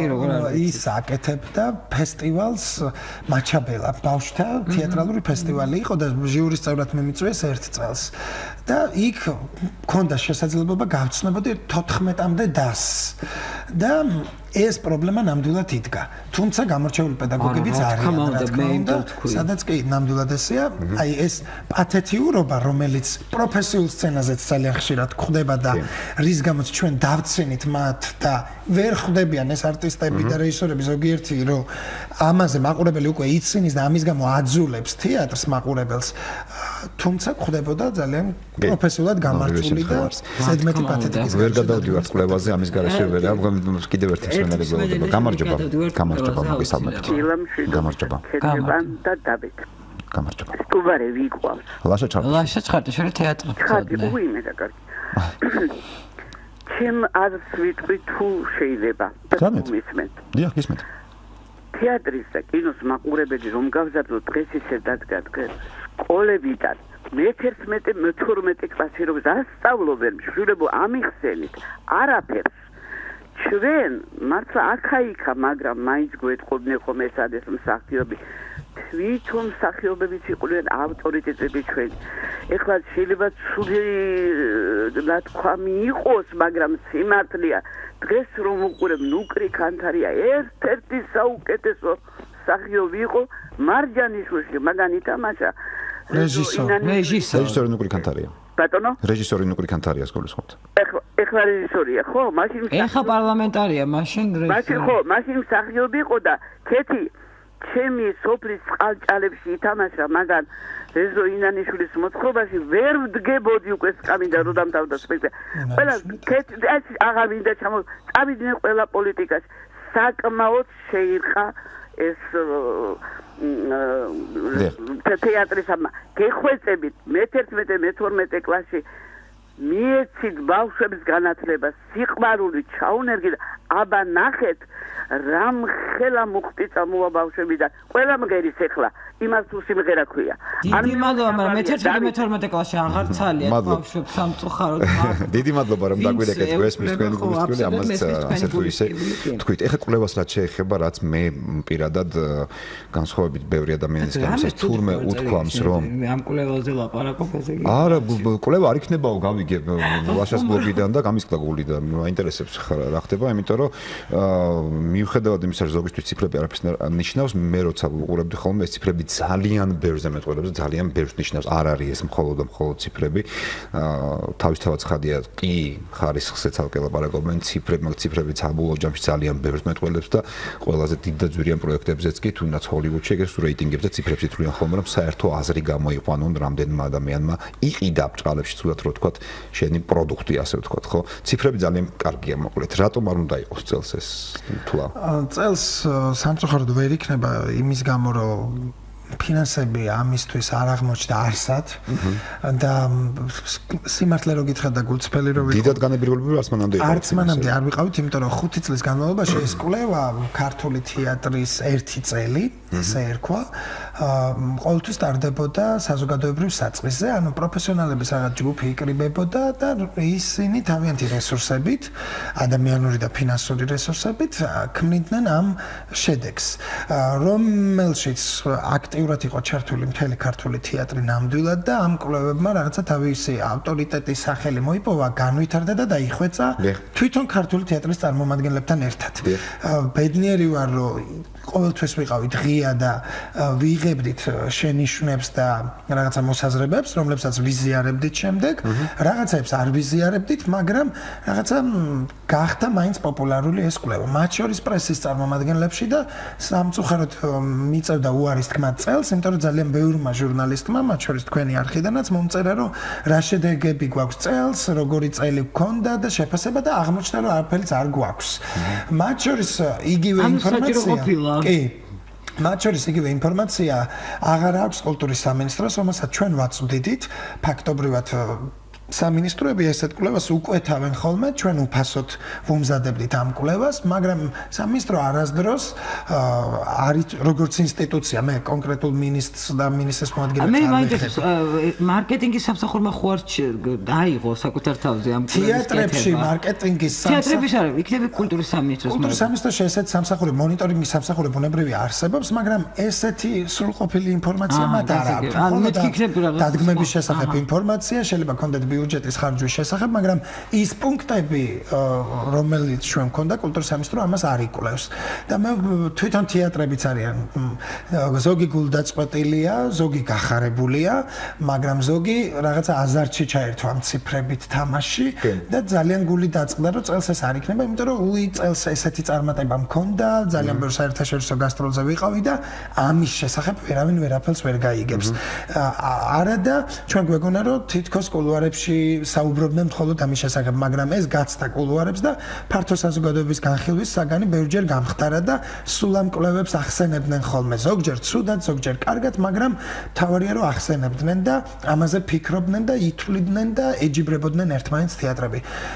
ის აკეთებდა ფესტივალს მაჩაბელა ბავშვთა თეატრალური ფესტივალი იყო და ჟიურის წევრად მე მიწვიეს ერთ წელს და იქ მქონდა შესაძლებლობა გავცნობოდი თოთხმეტამდე დასს და ეს პრობლემა ნამდვილად იდგა თუმცა გამორჩეული პედაგოგებიც არიან რა თქმა უნდა სადაც კი ნამდვილად ესეა აი ეს პათეთიურობა რომელიც პროფესიულ სცენაზეც ძალიან ხშირად გვხდება და რის გამოც ჩვენ დავცინით მათ და ვერ ხვდებიან ეს არტისტები და რეჟისორები ზოგიერთი რომ ამაზე მაყურებელი უკვე იცინის და ამის გამო აძულებს თეატრს მაყურებელს თუმცა გვხდებოდა ძალიან პროფესიულად გამართული და ზედმეტი პათეტიკის ვერ გადავდივართ კვლევაზე ამის გარეშე ვერ კიდევ ერთი მსმენელი გამარჯობა გამარჯობა მოგესალმებით გამარჯობა და დავით გამარჯობა სტუბარე ვიყვავს ლაშა ჩხარტი ლაშა ჩხარტიშვილი თეატრი ჩხარტი უიმე და კარგი ჩემ არც ვიტყვი თუ შეიძლება მისმენთ დიახ მისმენთ თეატრის და კინოს მაყურებელი რომ გავზარდოთ დღეს ისე დადგა სკოლებიდან მე-თერთმეტე მე-თორმეტე კლასში რომ დასწავლობენ მშვილებო ამიხსენით არაფერს ჩვენ მართლა აქა-იქა მაგრამ მაინც გვეთყობდნენ ხომ ეს არის მსახიობი თვითონ მსახიობებიც იყვნენ ავტორიტეტები ჩვენი ეხლა შეიძლება ცუდი ნათქვამი იყოს მაგრამ სიმართლეა დღეს რომ უყურებ ნუკრი კანთარია ერთ-ერთი საუკეთესო მსახიობი იყო მარჯანიშვილი მაგან ითამაშა რეჟისორი რეჟისორი ნუკრი კანთარია ბატონო რეჟისორი ნუკრი კანთარია გულისხმობთ ეხლა ეხლა რეჟისორია ხო მაშინ ეხლა პარლამენტარია მაშინ რეჟისორი მაშინ ხო მაშინ მსახიობი იყო და კეთი ჩემი სოფლის წყალჭალებში ითამაშა მაგან რეზო ინანიშვილის მოთხრობაში ვერ ვდგებოდი უკვე სკამინდა რომ დამთავრდა სპექტაკლი ყველა კეთი ეს აღარ მინდა ჩამო წავიდნენ ყველა პოლიტიკაში საკმაოდ შეირყა ეს თეატრის ამა გეხვეწებით მე-თერთმეტე მე-თორმეტე კლასში მიეცით ბავშვებს განათლებას სიყვარული ჩაუნერგი და აბა ნახეთ რამ ხელა მუხტი წამოვა ბავშვებიდან ყველა მღერის ეხლა იმას თუ სიმღერა ქვია დიდი მადლობა მაგრამ მე-თერთმეტე მე-თორმეტე კლასში აღარ ცალია ბავშვებს სამწუხაროდ დიდი მადლობა რომ დაგვირეკეთ გვესმის თქვენი გულისხმობილი ამას ასე თუ ისე თქვით ეხლა კვლევას რაც შეეხება რაც მე პირადად განსხვავებით ბევრი ადამიანის გამოსას თურმე უთქვამს რომ ამ კვლევაზე ლაპარაკობ ესე იგი არა კვლევა არ იქნებაო გავიგებ ლაშას ბლოგიდან და გამისკდა გული და მაინტერესებს რა ხდება იმიტომ რომ მიუხედავად იმისა რომ ზოგისთვის ციფრები არაფერს ნიშნავს მე როცა ვუყურებდი ხოლმე ეს ციფრები ძალიან ბევრზე მეტყველებს და ძალიან ბევრს ნიშნავს არ არის ეს მხოლოდ და მხოლოდ ციფრები თავისთავად ცხადია კი ხარისხზე ცალკე ლაპარაკობენ ციფრები მაგ ციფრები საბოლოო ჯამში ძალიან ბევრს მეტყველებს და ყველაზე დიდ და ძვირიან პროექტებზეც კი თუნდაც ჰოლივუდში ეგრე რეიტინგებს და ციფრებს ითვლიან ხოლმე რომ საერთო აზრი გამოიყვანონ რამდენმა ადამიანმა იყიდა ბრწყალებში თუდად რო თქვა შენი პროდუქტი ასე ვთქვათ ხო ციფრები ძალიან კარგია მოკლედ რატომ არ უნდა იყოს წელს ეს თულა წელს სამწუხაროდ ვერ იქნება იმის გამო რომ ფინანსები ამისთვის არ აღმოჩნდა არსად და სიმართლე რო გითხრათ და გულწრფელი რო ვიყო დიდად განებირებული არც მანამდე იყო არც მანამდე არ ვიყავით იმიტომ რომ ხუთი წლის განმავლობაში ეს კვლევა ქართული თეატრის ერთი წელი ესე ერქვა ყოველთვის ტარდებოდა საზოგადოებრივ საწყისზე ანუ პროფესიონალების რაღაც ჯგუფი იკრიბებოდა და ისინი თავიანთი რესურსებით ადამიანური და ფინანსური რესურსებით ქმნიდნენ ამ შედეგს რომელშიც აქტიურად იყო ჩართული მთელი ქართული თეატრი ნამდვილად და ამ კვლევებმა რაღაცა თავისი ავტორიტეტის სახელი მოიპოვა განვითარდა და დაიხვეწა თვითონ ქართული თეატრის წარმომადგენლებთან ერთად ბედნიერი ვარ რომ ყოველთვის ვიყავით ღია და ვიღებდით შენიშვნებს და რაღაცა მოსაზრებებს, რომლებსაც ვიზიარებდით შემდეგ, რაღაცებს არ ვიზიარებდით, მაგრამ რაღაცა გახდა მაინც პოპულარული ეს კვლევა. მათ შორის პრესის წარმომადგენლებში და სამწუხაროდ მიწევდა უარის თქმა წელს, იმიტომ რომ ძალიან ბევრმა ჟურნალისტმა, მათ შორის თქვენი არხიდანაც მომწერა, რომ რა შედეგები გვაქვს წელს, როგორი წელი გქონდა და შეფასება და აღმოჩნდა, რომ არაფერიც არ გვაქვს. მათ შორის იგივე ინფორმაცია კი მათ შორის იგივე ინფორმაცია აღარ აქვს კულტურის სამინისტროს, რომელსაც ჩვენ ვაწვდით ფაქტობრივად სამინისტროები ესეთ კვლევას უკვეთავენ ხოლმე, ჩვენ უფასოდ ვუმზადებდით ამ კვლევას, მაგრამ სამინისტრო არასდროს არის როგორც ინსტიტუცია, მე კონკრეტულ მინისტრს და მინისტრის მოადგილეებს მე მაინტერესებს მარკეტინგის სამსახურმა ხო არ დაიღო საკუთარ თავზე ამ კვლევის თეატრებში მარკეტინგის სამსახური თეატრების არ იქნება კულტურის სამინისტროს კულტურის სამინისტროში ესეთ სამსახური მონიტორინგის სამსახური ბუნებრივი არსებობს, მაგრამ ესეთი სრულყოფილი ინფორმაცია მათ არ აქვს. ანუ მეთქი იქნება რაღაც დადგმების შესახებ ინფორმაცია შეიძლება ქონდეთ ბიუჯეტის ხარჯვის შესახებ, მაგრამ ის პუნქტები, რომელიც ჩვენ მქონდა კულტურის სამინისტრო ამას არ იკვლევს. და მე თვითონ თეატრებიც არიან ზოგი გულდაწყვეტილია, ზოგი გახარებულია, მაგრამ ზოგი რაღაცა აზარტში ჩაერთვა ამ ციფრებით თამაში და ძალიან გული დაწყდა, რომ წელს ეს არ იქნება, იმიტომ რომ უი წელს ესეთი წარმატება მქონდა, ძალიან ბევრ საერთაშორისო გასტროლზე ვიყავი და ამის შესახებ ვერავინ ვერაფერს ვერ გაიგებს. არადა ჩვენ გვეგონა, რომ თითქოს კულუარებში კულტურაში საუბრობდნენ მხოლოდ ამის შესახებ, მაგრამ ეს გაცდა კულუარებს და ფართო საზოგადოების განხილვის საგანი ბევრჯერ გამხდარა და სულ ამ კვლევებს ახსენებდნენ ხოლმე. ზოგჯერ ცუდად, ზოგჯერ კარგად, მაგრამ თავარია რომ ახსენებდნენ და ამაზე ფიქრობდნენ და ითვლიდნენ და ეჯიბრებოდნენ ერთმანეთს თეატრები.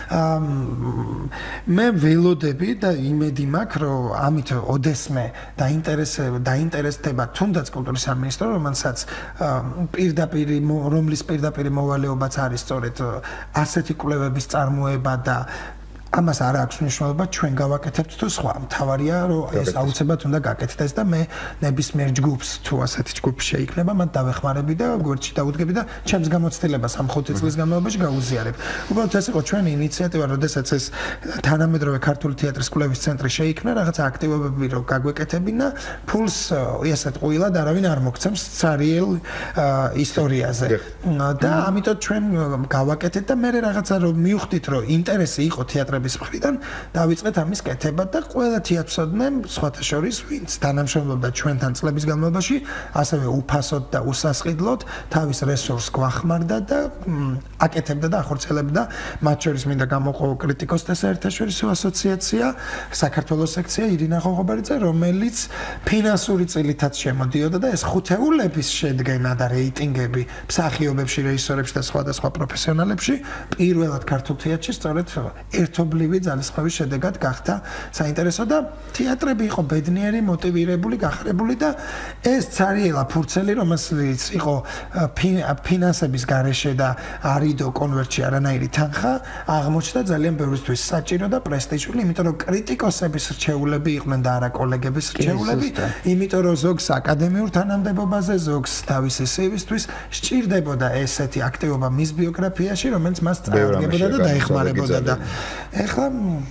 მე ველოდები და იმედი მაქვს, რომ ამით ოდესმე დაინტერესება, დაინტერესდება თუნდაც კულტურის სამინისტრო, რომელსაც პირდაპირ რომლის პირდაპირ მოვალეობაც არის სწორედ ასეთი კვლევების წარმოება და ამას არ აქვს მნიშვნელობა ჩვენ გავაკეთებთ თუ სხვა. მთავარია რომ ეს აუცილებლად უნდა გაკეთდეს და მე ნებისმიერ ჯგუფს თუ ასეთი ჯგუფი შეიქმნება, მათ დავეხმარები და გვერდში დავუდგები და ჩემს გამოცდილებას ამ ხუთი წლის განმავლობაში გაუზიარებ. უბრალოდ ეს იყო ჩვენი ინიციატივა, როდესაც ეს თანამედროვე ქართული თეატრის კვლევის ცენტრი შეიქმნა, რაღაცა აქტივობები რომ გაგვეკეთებინა, ფულს ესეთ ყვილად არავინ არ მოგცემს ცარიელ ისტორიაზე. და ამიტომ ჩვენ გავაკეთეთ და მე რაღაცა რომ მივხვდით რომ ინტერესი იყო თეატრების მხრიდან დავიწყეთ ამის კეთება და ყველა თეატრსოდნე სხვათა შორის ვინც თანამშრომლობდა ჩვენთან წლების განმავლობაში ასევე უფასოდ და უსასყიდლოდ თავის რესურსს გვახმარდა და აკეთებდა და ახორციელებდა მათ შორის მინდა გამოყო კრიტიკოსთა საერთაშორისო ასოციაცია საქართველოს სექცია ირინა ღოღობერიძე რომელიც ფინანსური წილითაც შემოდიოდა და ეს ხუთეულების შედგენა და რეიტინგები მსახიობებში რეჟისორებში და სხვადასხვა პროფესიონალებში პირველად ქართულ თეატრში სწორედ ერთობლივი ძალისხმევის შედეგად გახდა საინტერესო და თეატრები იყო ბედნიერი, მოტივირებული, გახარებული და ეს ცარიელა ფურცელი, რომელიც იყო ფინანსების გარეშე და არიდო კონვერტში არანაირი თანხა, აღმოჩნდა ძალიან ბევრისთვის საჭირო და პრესტიჟული, იმიტომ რომ კრიტიკოსების რჩეულები იყვნენ და არა კოლეგების რჩეულები, იმიტომ რომ ზოგს აკადემიურ თანამდებობაზე, ზოგს თავისი სევისთვის სჭირდებოდა ესეთი აქტივობა მის ბიოგრაფიაში, რომელიც მას წარდგებოდა და დაეხმარებოდა და ეხლა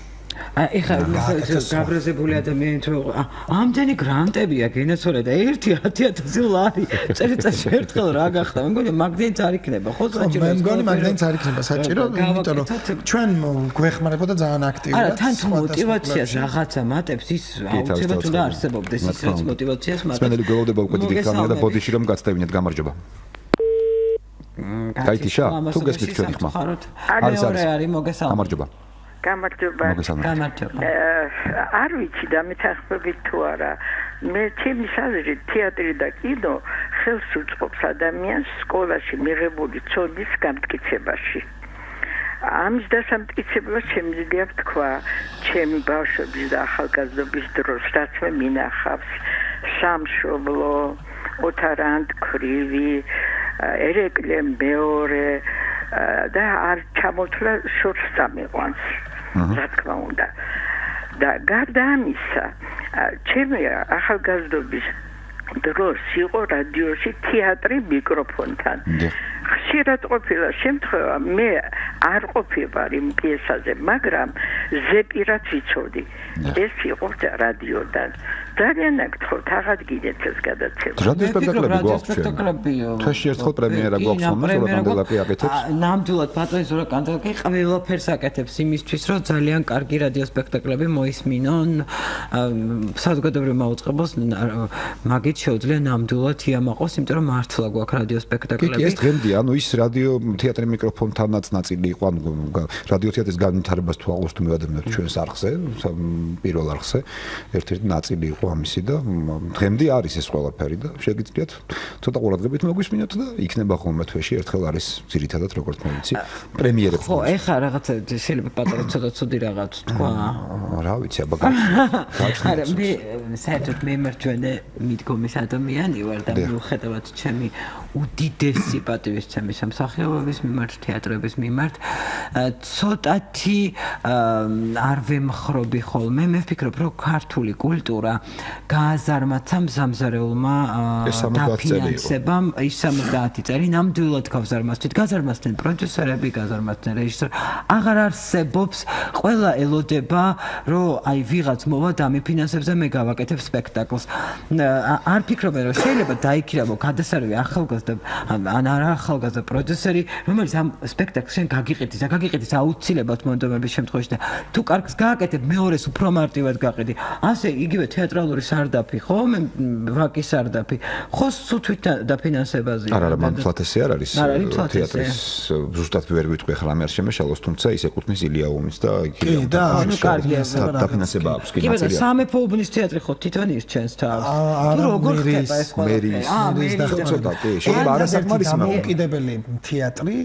ეხლა გაბრაზებული ადამიანი თუ ამდენი გრანტებია გენაცვალა და ერთი ათი ათასი ლარი წელიწადში ერთხელ რა გახდა მე მგონი მაგდენიც არ იქნება ხო საჭირო მე მგონი მაგდენიც არ იქნება საჭირო იმიტომ რომ ჩვენ გვეხმარებოდა ძალიან აქტიურად არა თან თუ мотиваციას რაღაცა მატებს ის აუცილებლად უნდა არსებობდეს ის რაც мотиваციას მატებს სპენელი გველოდება უკვე დიდი ხანია და ბოდიში რომ გაცდევინეთ გამარჯობა გაიტიშა თუ გესმით ჩვენი ხმა არის არის მოგესალმებით გამარჯობა გამარჯობა გამარჯობა არ ვიცი და მეთახმებით თუ არა მე ჩემი აზრით თეატრი და კინო ხელს უწყობს ადამიანს სკოლაში მიღებული ცოდნის გამტკიცებაში ამის დასამტკიცებლად შემიძლია ვთქვა ჩემი ბავშვობის და ახალგაზრდობის დროს რაც მე მინახავს სამშობლო ოთარანტ ქრივი ერეკლე მეორე და არ ჩამოთვლა შორს წამიყვანს რა თქმა უნდა და გარდა ამისა ჩემი ახალგაზრდობის დროს იყო რადიოში თეატრი მიკროფონთან ხშირად ყოფილა შემთხვევა მე არ ყოფილვარ იმ პიესაზე მაგრამ ზეპირად ვიცოდი ეს იყო რადიოდან ძალიან გთხოვთ აღადგინეთ ეს გადაცემა რადიო სპექტაკლები გვაქვს თაში ერთხელ პრემიერა გვაქვს ხომ ზურაკანდელაკი აკეთებს ნამდვილად ბატონი ზურაკანდელაკი ყველაფერს აკეთებს იმისთვის რომ ძალიან კარგი რადიო სპექტაკლები მოისმინონ საზოგადოებრივ მაუწყებელს მაგით შეუძლია ნამდვილად იამაყოს იმიტომ რომ მართლა გვაქვს რადიო სპექტაკლები კი ეს დღემდე ანუ ის რადიო თეატრი მიკროფონთანაც ნაწილი იყო ანუ რადიო თეატრის განვითარებას თუ აღნიშნულ მივადებთ ჩვენს არხზე პირველ არხზე ერთ-ერთი ნაწილი იყო ამისი და დღემდე არის ეს ყველაფერი და შეგიძლიათ ცოტა ყურადღებით მოგვისმინოთ და იქნება ხოლმე თვეში ერთხელ არის ძირითადად როგორც მე ვიცი პრემიერებს ხო ეხა რაღაცა შეიძლება პატარა ცოტა ცუდი რაღაც თქვა რა ვიცი აბა გაჩნდა არა მე საერთოდ მე მერჩვენე მიდგომის ადამიანი ვარ და მიუხედავად ჩემი უდიდესი პატივისცემის სამსახიობების მიმართ თეატრების მიმართ ცოტათი არ ვემხრობი ხოლმე მე ვფიქრობ რომ ქართული კულტურა გააზარმაცა მზამზარეულმა დაფინანსებამ ის სამოცდაათი წელი ნამდვილად გავზარმაცდით გაზარმაცდნენ პროდიუსერები გაზარმაცდნენ რეჟისორები აღარ არსებობს ყველა ელოდება რომ აი ვიღაც მოვა და მიფინანსებს და მე გავაკეთებ სპექტაკლს არ ფიქრობენ რომ შეიძლება დაიქირავო გადასარევი ახალგაზრდა ახალგაზრდა ან არა ახალგაზრდა პროდიუსერი, რომელიც ამ სპექტაკლს შენ გაგიყიდის, გაგიყიდის აუცილებლად მონდომების შემთხვევაში და თუ კარგს გააკეთებ, მეორეს უფრო მარტივად გაყიდი. ასე იგივე თეატრალური სარდაფი, ხო? ვაკის სარდაფი. ხო სუთვით დაფინანსებაზე. არა, არა, მართლაც ესე არ არის. თეატრის ზუსტად ვერ ვიტყვი ახლა რამე არ შემეშალოს, თუმცა ის ეკუთვნის ილიაუმის და კი და ანუ კარგია დაფინანსება აქვს კი მაგრამ სამეფო უბნის თეატრი ხო თვითონ ირჩენს თავს. თუ როგორ ხდება ეს ყველაფერი? აა მერის ცოტა კი, შეიძლება არასაკმარისი დამოუკიდებელი თეატრი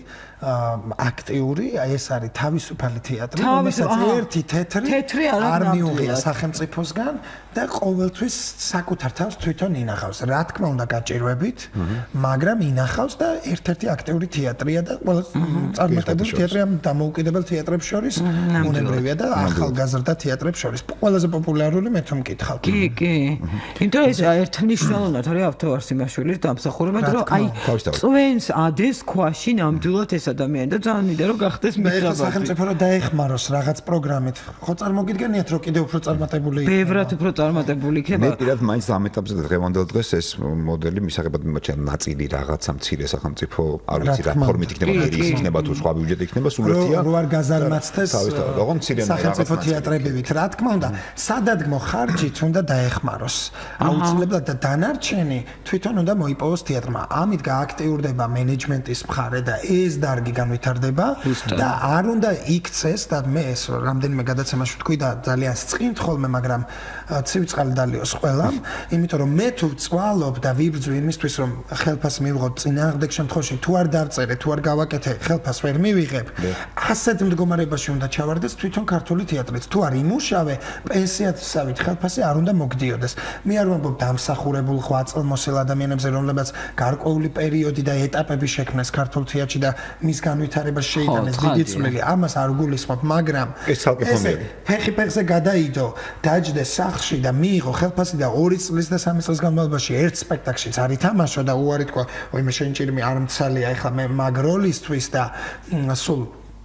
აქტიური, აი ეს არის თავისუფალი თეატრი, რომელსაც ერთი თეთრი არ მიუღია სახელმწიფოსგან და ყოველთვის საკუთარ თავს თვითონ ინახავს. რა თქმა უნდა გაჭირვებით, მაგრამ ინახავს და ერთ-ერთი აქტიური თეატრია და ყველა წარმატებული თეატრი ამ დამოუკიდებელ თეატრებს შორის უნებრივია და ახალგაზრდა თეატრებს შორის. ყველაზე პოპულარული მე თუ მკითხავთ. კი, კი. იმიტომ ეს ერთმნიშვნელოვნად არის ავთოვარ სიმაშვილის დამსახურება, რომ აი წვენს ადეს ქვაში ნამდვილად ეს ადამიანი და ძალიან მინდა რომ გახდეს მეძაბავი. სახელმწიფო რომ დაეხმაროს რაღაც პროგრამით. ხო წარმოგიდგენიათ რომ კიდევ უფრო წარმატებული იქნება. ბევრად უფრო წარმატებული იქნება. მე პირად მაინც ამ ეტაპზე დღევანდელ დღეს ეს მოდელი მისაღებად მიმოჩნდა ნაწილი რაღაცა მცირე სახელმწიფო არ ვიცი რა ფორმით იქნება, ის იქნება თუ სხვა ბიუჯეტი იქნება, სულ ერთია. რო არ გაზარმაცდეს თავისთავად მცირე სახელმწიფო თეატრებივით. რა თქმა უნდა, სადადგმო ხარჯით უნდა დაეხმაროს. აუცილებლად და დანარჩენი თვითონ უნდა მოიპოვოს თეატრმა. ამით გააქტიურდება მენეჯმენტის მხარე და ეს დარგი განვითარდება და არ უნდა იქცეს და მე ეს რამდენიმე გადაცემაში ვთქვი და ძალიან სწყინთ ხოლმე, მაგრამ ცივწყალი დალიოს ყველამ, იმიტომ რომ მე თუ ვწვალობ და ვიბრძვი იმისთვის რომ ხელფას მივიღოთ წინააღმდეგ შემთხვევაში თუ არ დავწერე, თუ არ გავაკეთე, ხელფას ვერ მივიღებ, ასეთ მდგომარეობაში უნდა ჩავარდეს თვითონ ქართული თეატრიც. თუ არ იმუშავე, პენსიათსავით ხელფასი არ უნდა მოგდიოდეს. მე არ ვამბობ დამსახურებულ ღვაწლმოსილ ადამიანებზე, რომლებსაც გარკვეული პერიოდი და ეტაპები შექმნეს ქართულ თეატრში და მის განვითარებას შეიტანეს დიდი წვლილი. ამას არ გულისხმობ, მაგრამ ესე ფეხი ფეხზე გადაიდო, დაჯდეს სახლში და მიიღო ხელფასი და ორი წლის და სამი წლის განმავლობაში ერთ სპექტაკლშიც არ ითამაშო და უარი თქვა, ოიმე შენ ჭირმი არ მცალია, ეხლა მე მაგ როლისთვის და სულ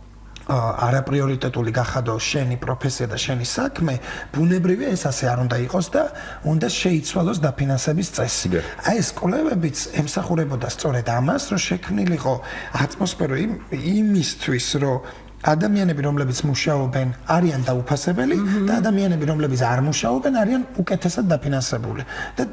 არაპრიორიტეტული გახადო შენი პროფესია და შენი საქმე, ბუნებრივია ეს ასე არ უნდა იყოს და უნდა შეიცვალოს დაფინანსების წესი. აი ეს კვლევებიც ემსახურებოდა სწორედ ამას, რომ შექმნილიყო ატმოსფერო იმისთვის, რომ ადამიანები, რომლებიც მუშაობენ, არიან დაუფასებელი და ადამიანები, რომლებიც არ მუშაობენ, არიან უკეთესად დაფინანსებული. და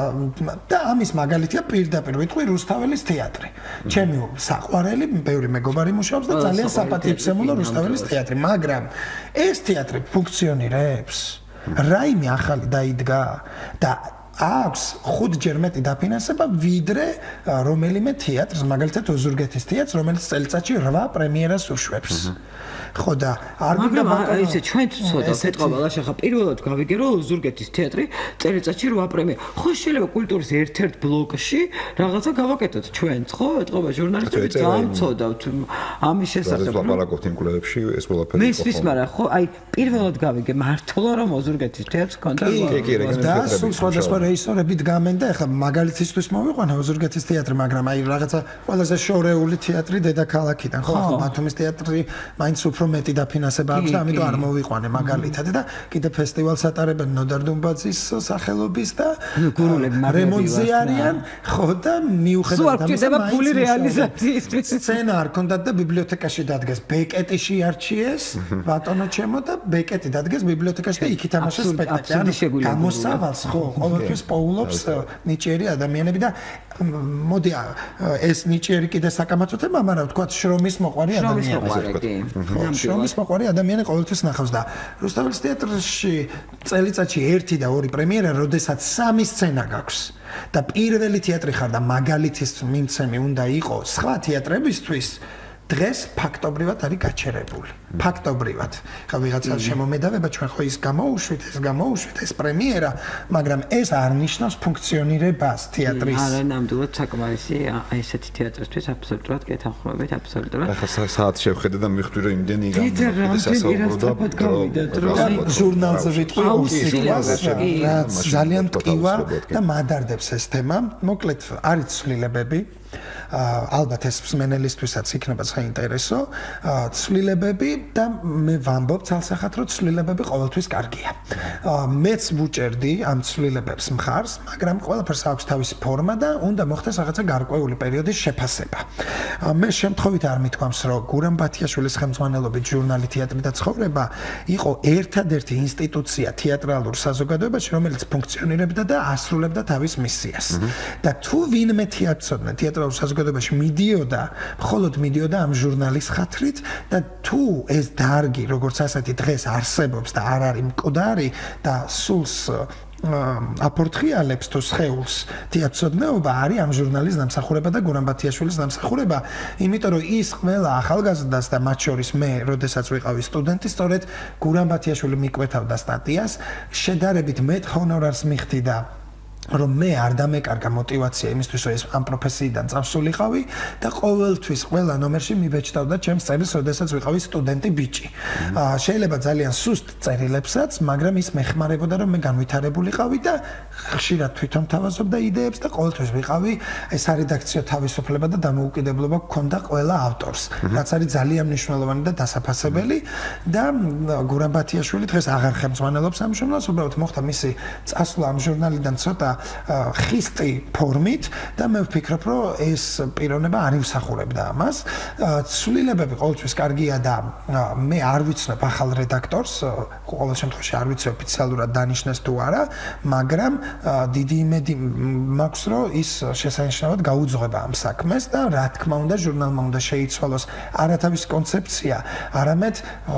და ამის მაგალითია პირდაპირ ვიტყვი რუსთაველის თეატრი. ჩემი საყვარელი, ბევრი მეგობარი მუშაობს და ძალიან საპატივცემულო რუსთაველის თეატრი, მაგრამ ეს თეატრი ფუნქციონირებს. რაიმე ახალი დაიდგა და აქვს ხუთჯერ მეტი დაფინანსება ვიდრე რომელიმე თეატრს, მაგალითად ოზურგეთის თეატრს, რომელიც წელიწადში რვა პრემიერას უშვებს. ხო და არ მაგრამ ისე ჩვენ ცოტა ეთყობა ლაშახა პირველად გავიგე რომ ოზურგეთის თეატრი წელიწადში რვა პრემიერა. ხო შეიძლება კულტურის ერთ-ერთ ბლოკში რაღაცა გავაკეთოთ ჩვენც, ხო? ეთყობა ჟურნალისტები ძალიან ცოდავთ ამის შესახებ. ეს ლაპარაკობთ იმ კვლევებში ეს ყველაფერი. მე ის მაგრამ ხო აი პირველად გავიგე მართლა რომ ოზურგეთის თეატრს კონდა. კი, კი, და სულ სხვადასხვა რეჟისორები დგამენ და ეხლა მაგალითისთვის მოვიყვანე ოზურგეთის თეატრი, მაგრამ აი რაღაცა ყველაზე შორეული თეატრი დედაქალაქიდან, ხო? ახლა ბათუმის თეატრი მაინც უფრო მეტი დაფინანსება აქვს და ამიტომ არ მოვიყვანე მაგალითად და კიდე ფესტივალს ატარებენ ნოდარ დუმბაძის სახელობის და რემონტზე არიან, ხო და მიუხედავად ამისა ფული რეალიზაციისთვის სცენა არ ქონდათ და ბიბლიოთეკაში დადგეს. ბეკეტი შეარჩიეს, ბატონო ჩემო და ბეკეტი დადგეს ბიბლიოთეკაში და იქ ითამაშეს სპექტაკლი. ანუ გამოსავალს ხო ყოველთვის პოულობს ნიჭიერი ადამიანები და მოდი ეს ნიჭიერი კიდე საკამათოთება, მაგრამ თქვა შრომის მოყვარი ადამიანები. შრომის მოყვარი ადამიანი ყოველთვის ნახავს და რუსთაველის თეატრში წელიწადში ერთი და ორი პრემიერა, როდესაც სამი სცენა გაქვს და პირველი თეატრი ხარ და მაგალითის მიმცემი უნდა იყოს სხვა თეატრებისთვის დღეს ფაქტობრივად არის გაჩერებული. ფაქტობრივად. ხა ვიღაცა შემომედავება ჩვენ ხო ის გამოუშვით, ეს გამოუშვით, ეს პრემიერა, მაგრამ ეს არ ნიშნავს ფუნქციონირებას თეატრის. არა, ნამდვილად საკმარისი ესეთი თეატრისთვის აბსოლუტურად კეთილხმობით, აბსოლუტურად. ახლა საათ შევხედე და მივხვდი რომ იმდენი გამ ჟურნალზე ვიტყვი უსიყვარს, რაც ძალიან ტკივა და მადარდებს ეს თემა. მოკლედ არის ცვლილებები. ალბათ ეს მსმენელისთვისაც იქნება საინტერესო. ცვლილებები და მე ვამბობ ცალსახად რომ ცვლილებები ყოველთვის კარგია. მეც ვუჭერდი ამ ცვლილებებს მხარს, მაგრამ ყველაფერს აქვს თავისი ფორმა და უნდა მოხდეს რაღაცა გარკვეული პერიოდის შეფასება. მე შემთხვევით არ მithქვამს რომ გურამ ბათიაშვილის ხელმძღვანელობით ჟურნალი თეატრი და ცხოვრება იყო ერთადერთი ინსტიტუცია თეატრალურ საზოგადოებაში, რომელიც ფუნქციონირებდა და ასრულებდა თავის მისიას. და თუ ვინმე თეატრცოდნე თეატრალურ საზოგადოებაში მიდიოდა, მხოლოდ მიდიოდა ამ ჟურნალის ხათრით და თუ ეს დარგი როგორც ასეთი დღეს არსებობს და არ არის მკვდარი და სულს აპორთხიალებს თუ სხეულს თეატრცოდნეობა არის ამ ჟურნალის დამსახურება და გურამ ბათიაშვილის დამსახურება, იმიტომ რომ ის ყველა ახალგაზრდას და მათ შორის მე, როდესაც ვიყავი სტუდენტი, სწორედ გურამ ბათიაშვილი მიკვეთავდა სტატიას, შედარებით მეტ ჰონორარს მიხდი და რომ მე არ დამეკარგა мотиваცია იმისთვის, რომ ეს ამ პროფესიიდან წავსულიყავი და ყოველთვის ყველა ნომერში მიბეჭდავდა ჩემს წერილს, როდესაც ვიყავი სტუდენტი ბიჭი. შეიძლება ძალიან სუსტ წერილებსაც, მაგრამ ის მეხმარებოდა, რომ მე განვითარებულიყავი და ხშირად თვითონ თავაზობდა იდეებს და ყოველთვის ვიყავი ეს არედაქციო თავისუფლება და დამოუკიდებლობა გქონდა ყველა ავტორს, რაც არის ძალიან მნიშვნელოვანი და დასაფასებელი და გურამ ბათიაშვილი დღეს აღარ ხელმძღვანელობს ამ ჟურნალს, უბრალოდ მოხდა მისი წასვლა ამ ჟურნალიდან ცოტა ხისტი ფორმით და მე ვფიქრობ, რომ ეს პიროვნება არ იმსახურებდა ამას. ცვლილებები ყოველთვის კარგია და მე არ ვიცნობ ახალ რედაქტორს, ყოველ შემთხვევაში არ ვიცი ოფიციალურად დანიშნეს თუ არა, მაგრამ დიდი იმედი მაქვს, რომ ის შესანიშნავად გაუძღვება ამ საქმეს და რა თქმა უნდა ჟურნალმა უნდა შეიცვალოს არა თავის კონცეფცია, არამედ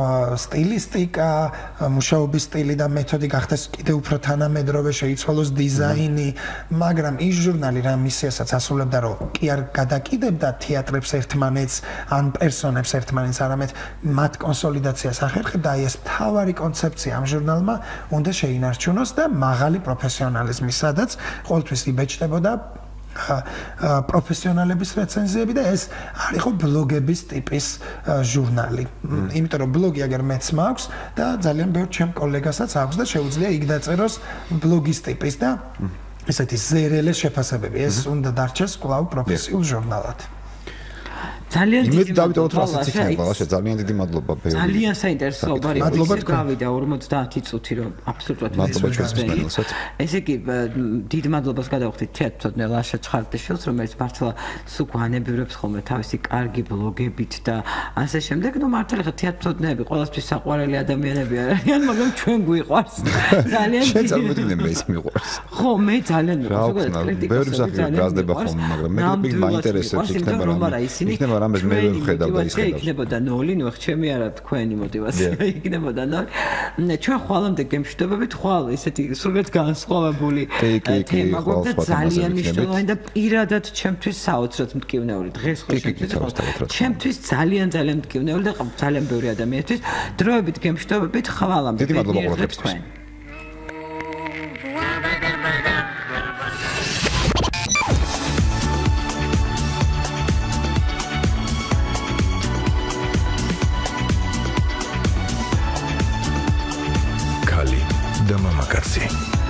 სტილისტიკა, მუშაობის სტილი და მეთოდი გახდეს კიდევ უფრო თანამედროვე, შეიცვალოს დიზაინი, მაგრამ ის ჟურნალი რა მისიასაც ასრულებდა, რომ კი არ გადაკიდებდა თეატრებს ერთმანეთს ან პერსონებს ერთმანეთს, არამედ მათ კონსოლიდაციას ახერხებდა, აი ეს მთავარი კონცეფცია ამ ჟურნალმა უნდა შეინარჩუნოს და მაღალი პროფესიონალიზმი, სადაც ყოველთვის იბეჭდებოდა პროფესიონალების რეცენზიები და ეს არ იყო ბლოგების ტიპის ჟურნალი. იმიტომ რომ ბლოგი აგერ მეც მაქვს და ძალიან ბევრ ჩემ კოლეგასაც აქვს და შეუძლია იქ დაწეროს ბლოგის ტიპის და ესეთი ზერელე შეფასებები. ეს უნდა დარჩეს კვლავ პროფესიულ ჟურნალად. ძალიან დიდი მადლობა ბავშვი, ძალიან დიდი მადლობა ბევრი. ძალიან საინტერესო ბარი ის გავიდა ორმოცდაათი წუთი რომ აბსოლუტურად ვიცი. ესე იგი დიდ მადლობას გადავხდით თეატრცოდნე ლაშა ჩხარტიშვილს, რომელიც მართლა სულ გვანებირებს ხოლმე თავისი კარგი ბლოგებით და ასე შემდეგ. ნუ მართლა ხა თეატრცოდნეები ყოველთვის საყვარელი ადამიანები არიან, მაგრამ ჩვენ გვიყვარს. ძალიან დიდი. შენ წარმოვიდგინე მე ის მიყვარს. ხო, მე ძალიან მიყვარს. ბევრი მსახიობი გაზდება ხოლმე, მაგრამ მე მე მაინტერესებს იქნება რა. რამეს მე ვხედავ და ის ხედავს. იქნებოდა ნოლი, ნუ ჩემი არა თქვენი мотиваცია იქნებოდა ნოლი. ჩვენ ხვალამდე გემშვიდობებით ხვალ ესეთი სრულიად განსხვავებული თემა გვაქვს და ძალიან მნიშვნელოვანი და პირადად ჩემთვის საოცრად მტკივნეული დღეს ხო შემიძლია. ჩემთვის ძალიან ძალიან მტკივნეული და ძალიან ბევრი ადამიანისთვის დროებით გემშვიდობებით ხვალამდე. დიდი მადლობა ყველაფერთვის. და მამაკაცი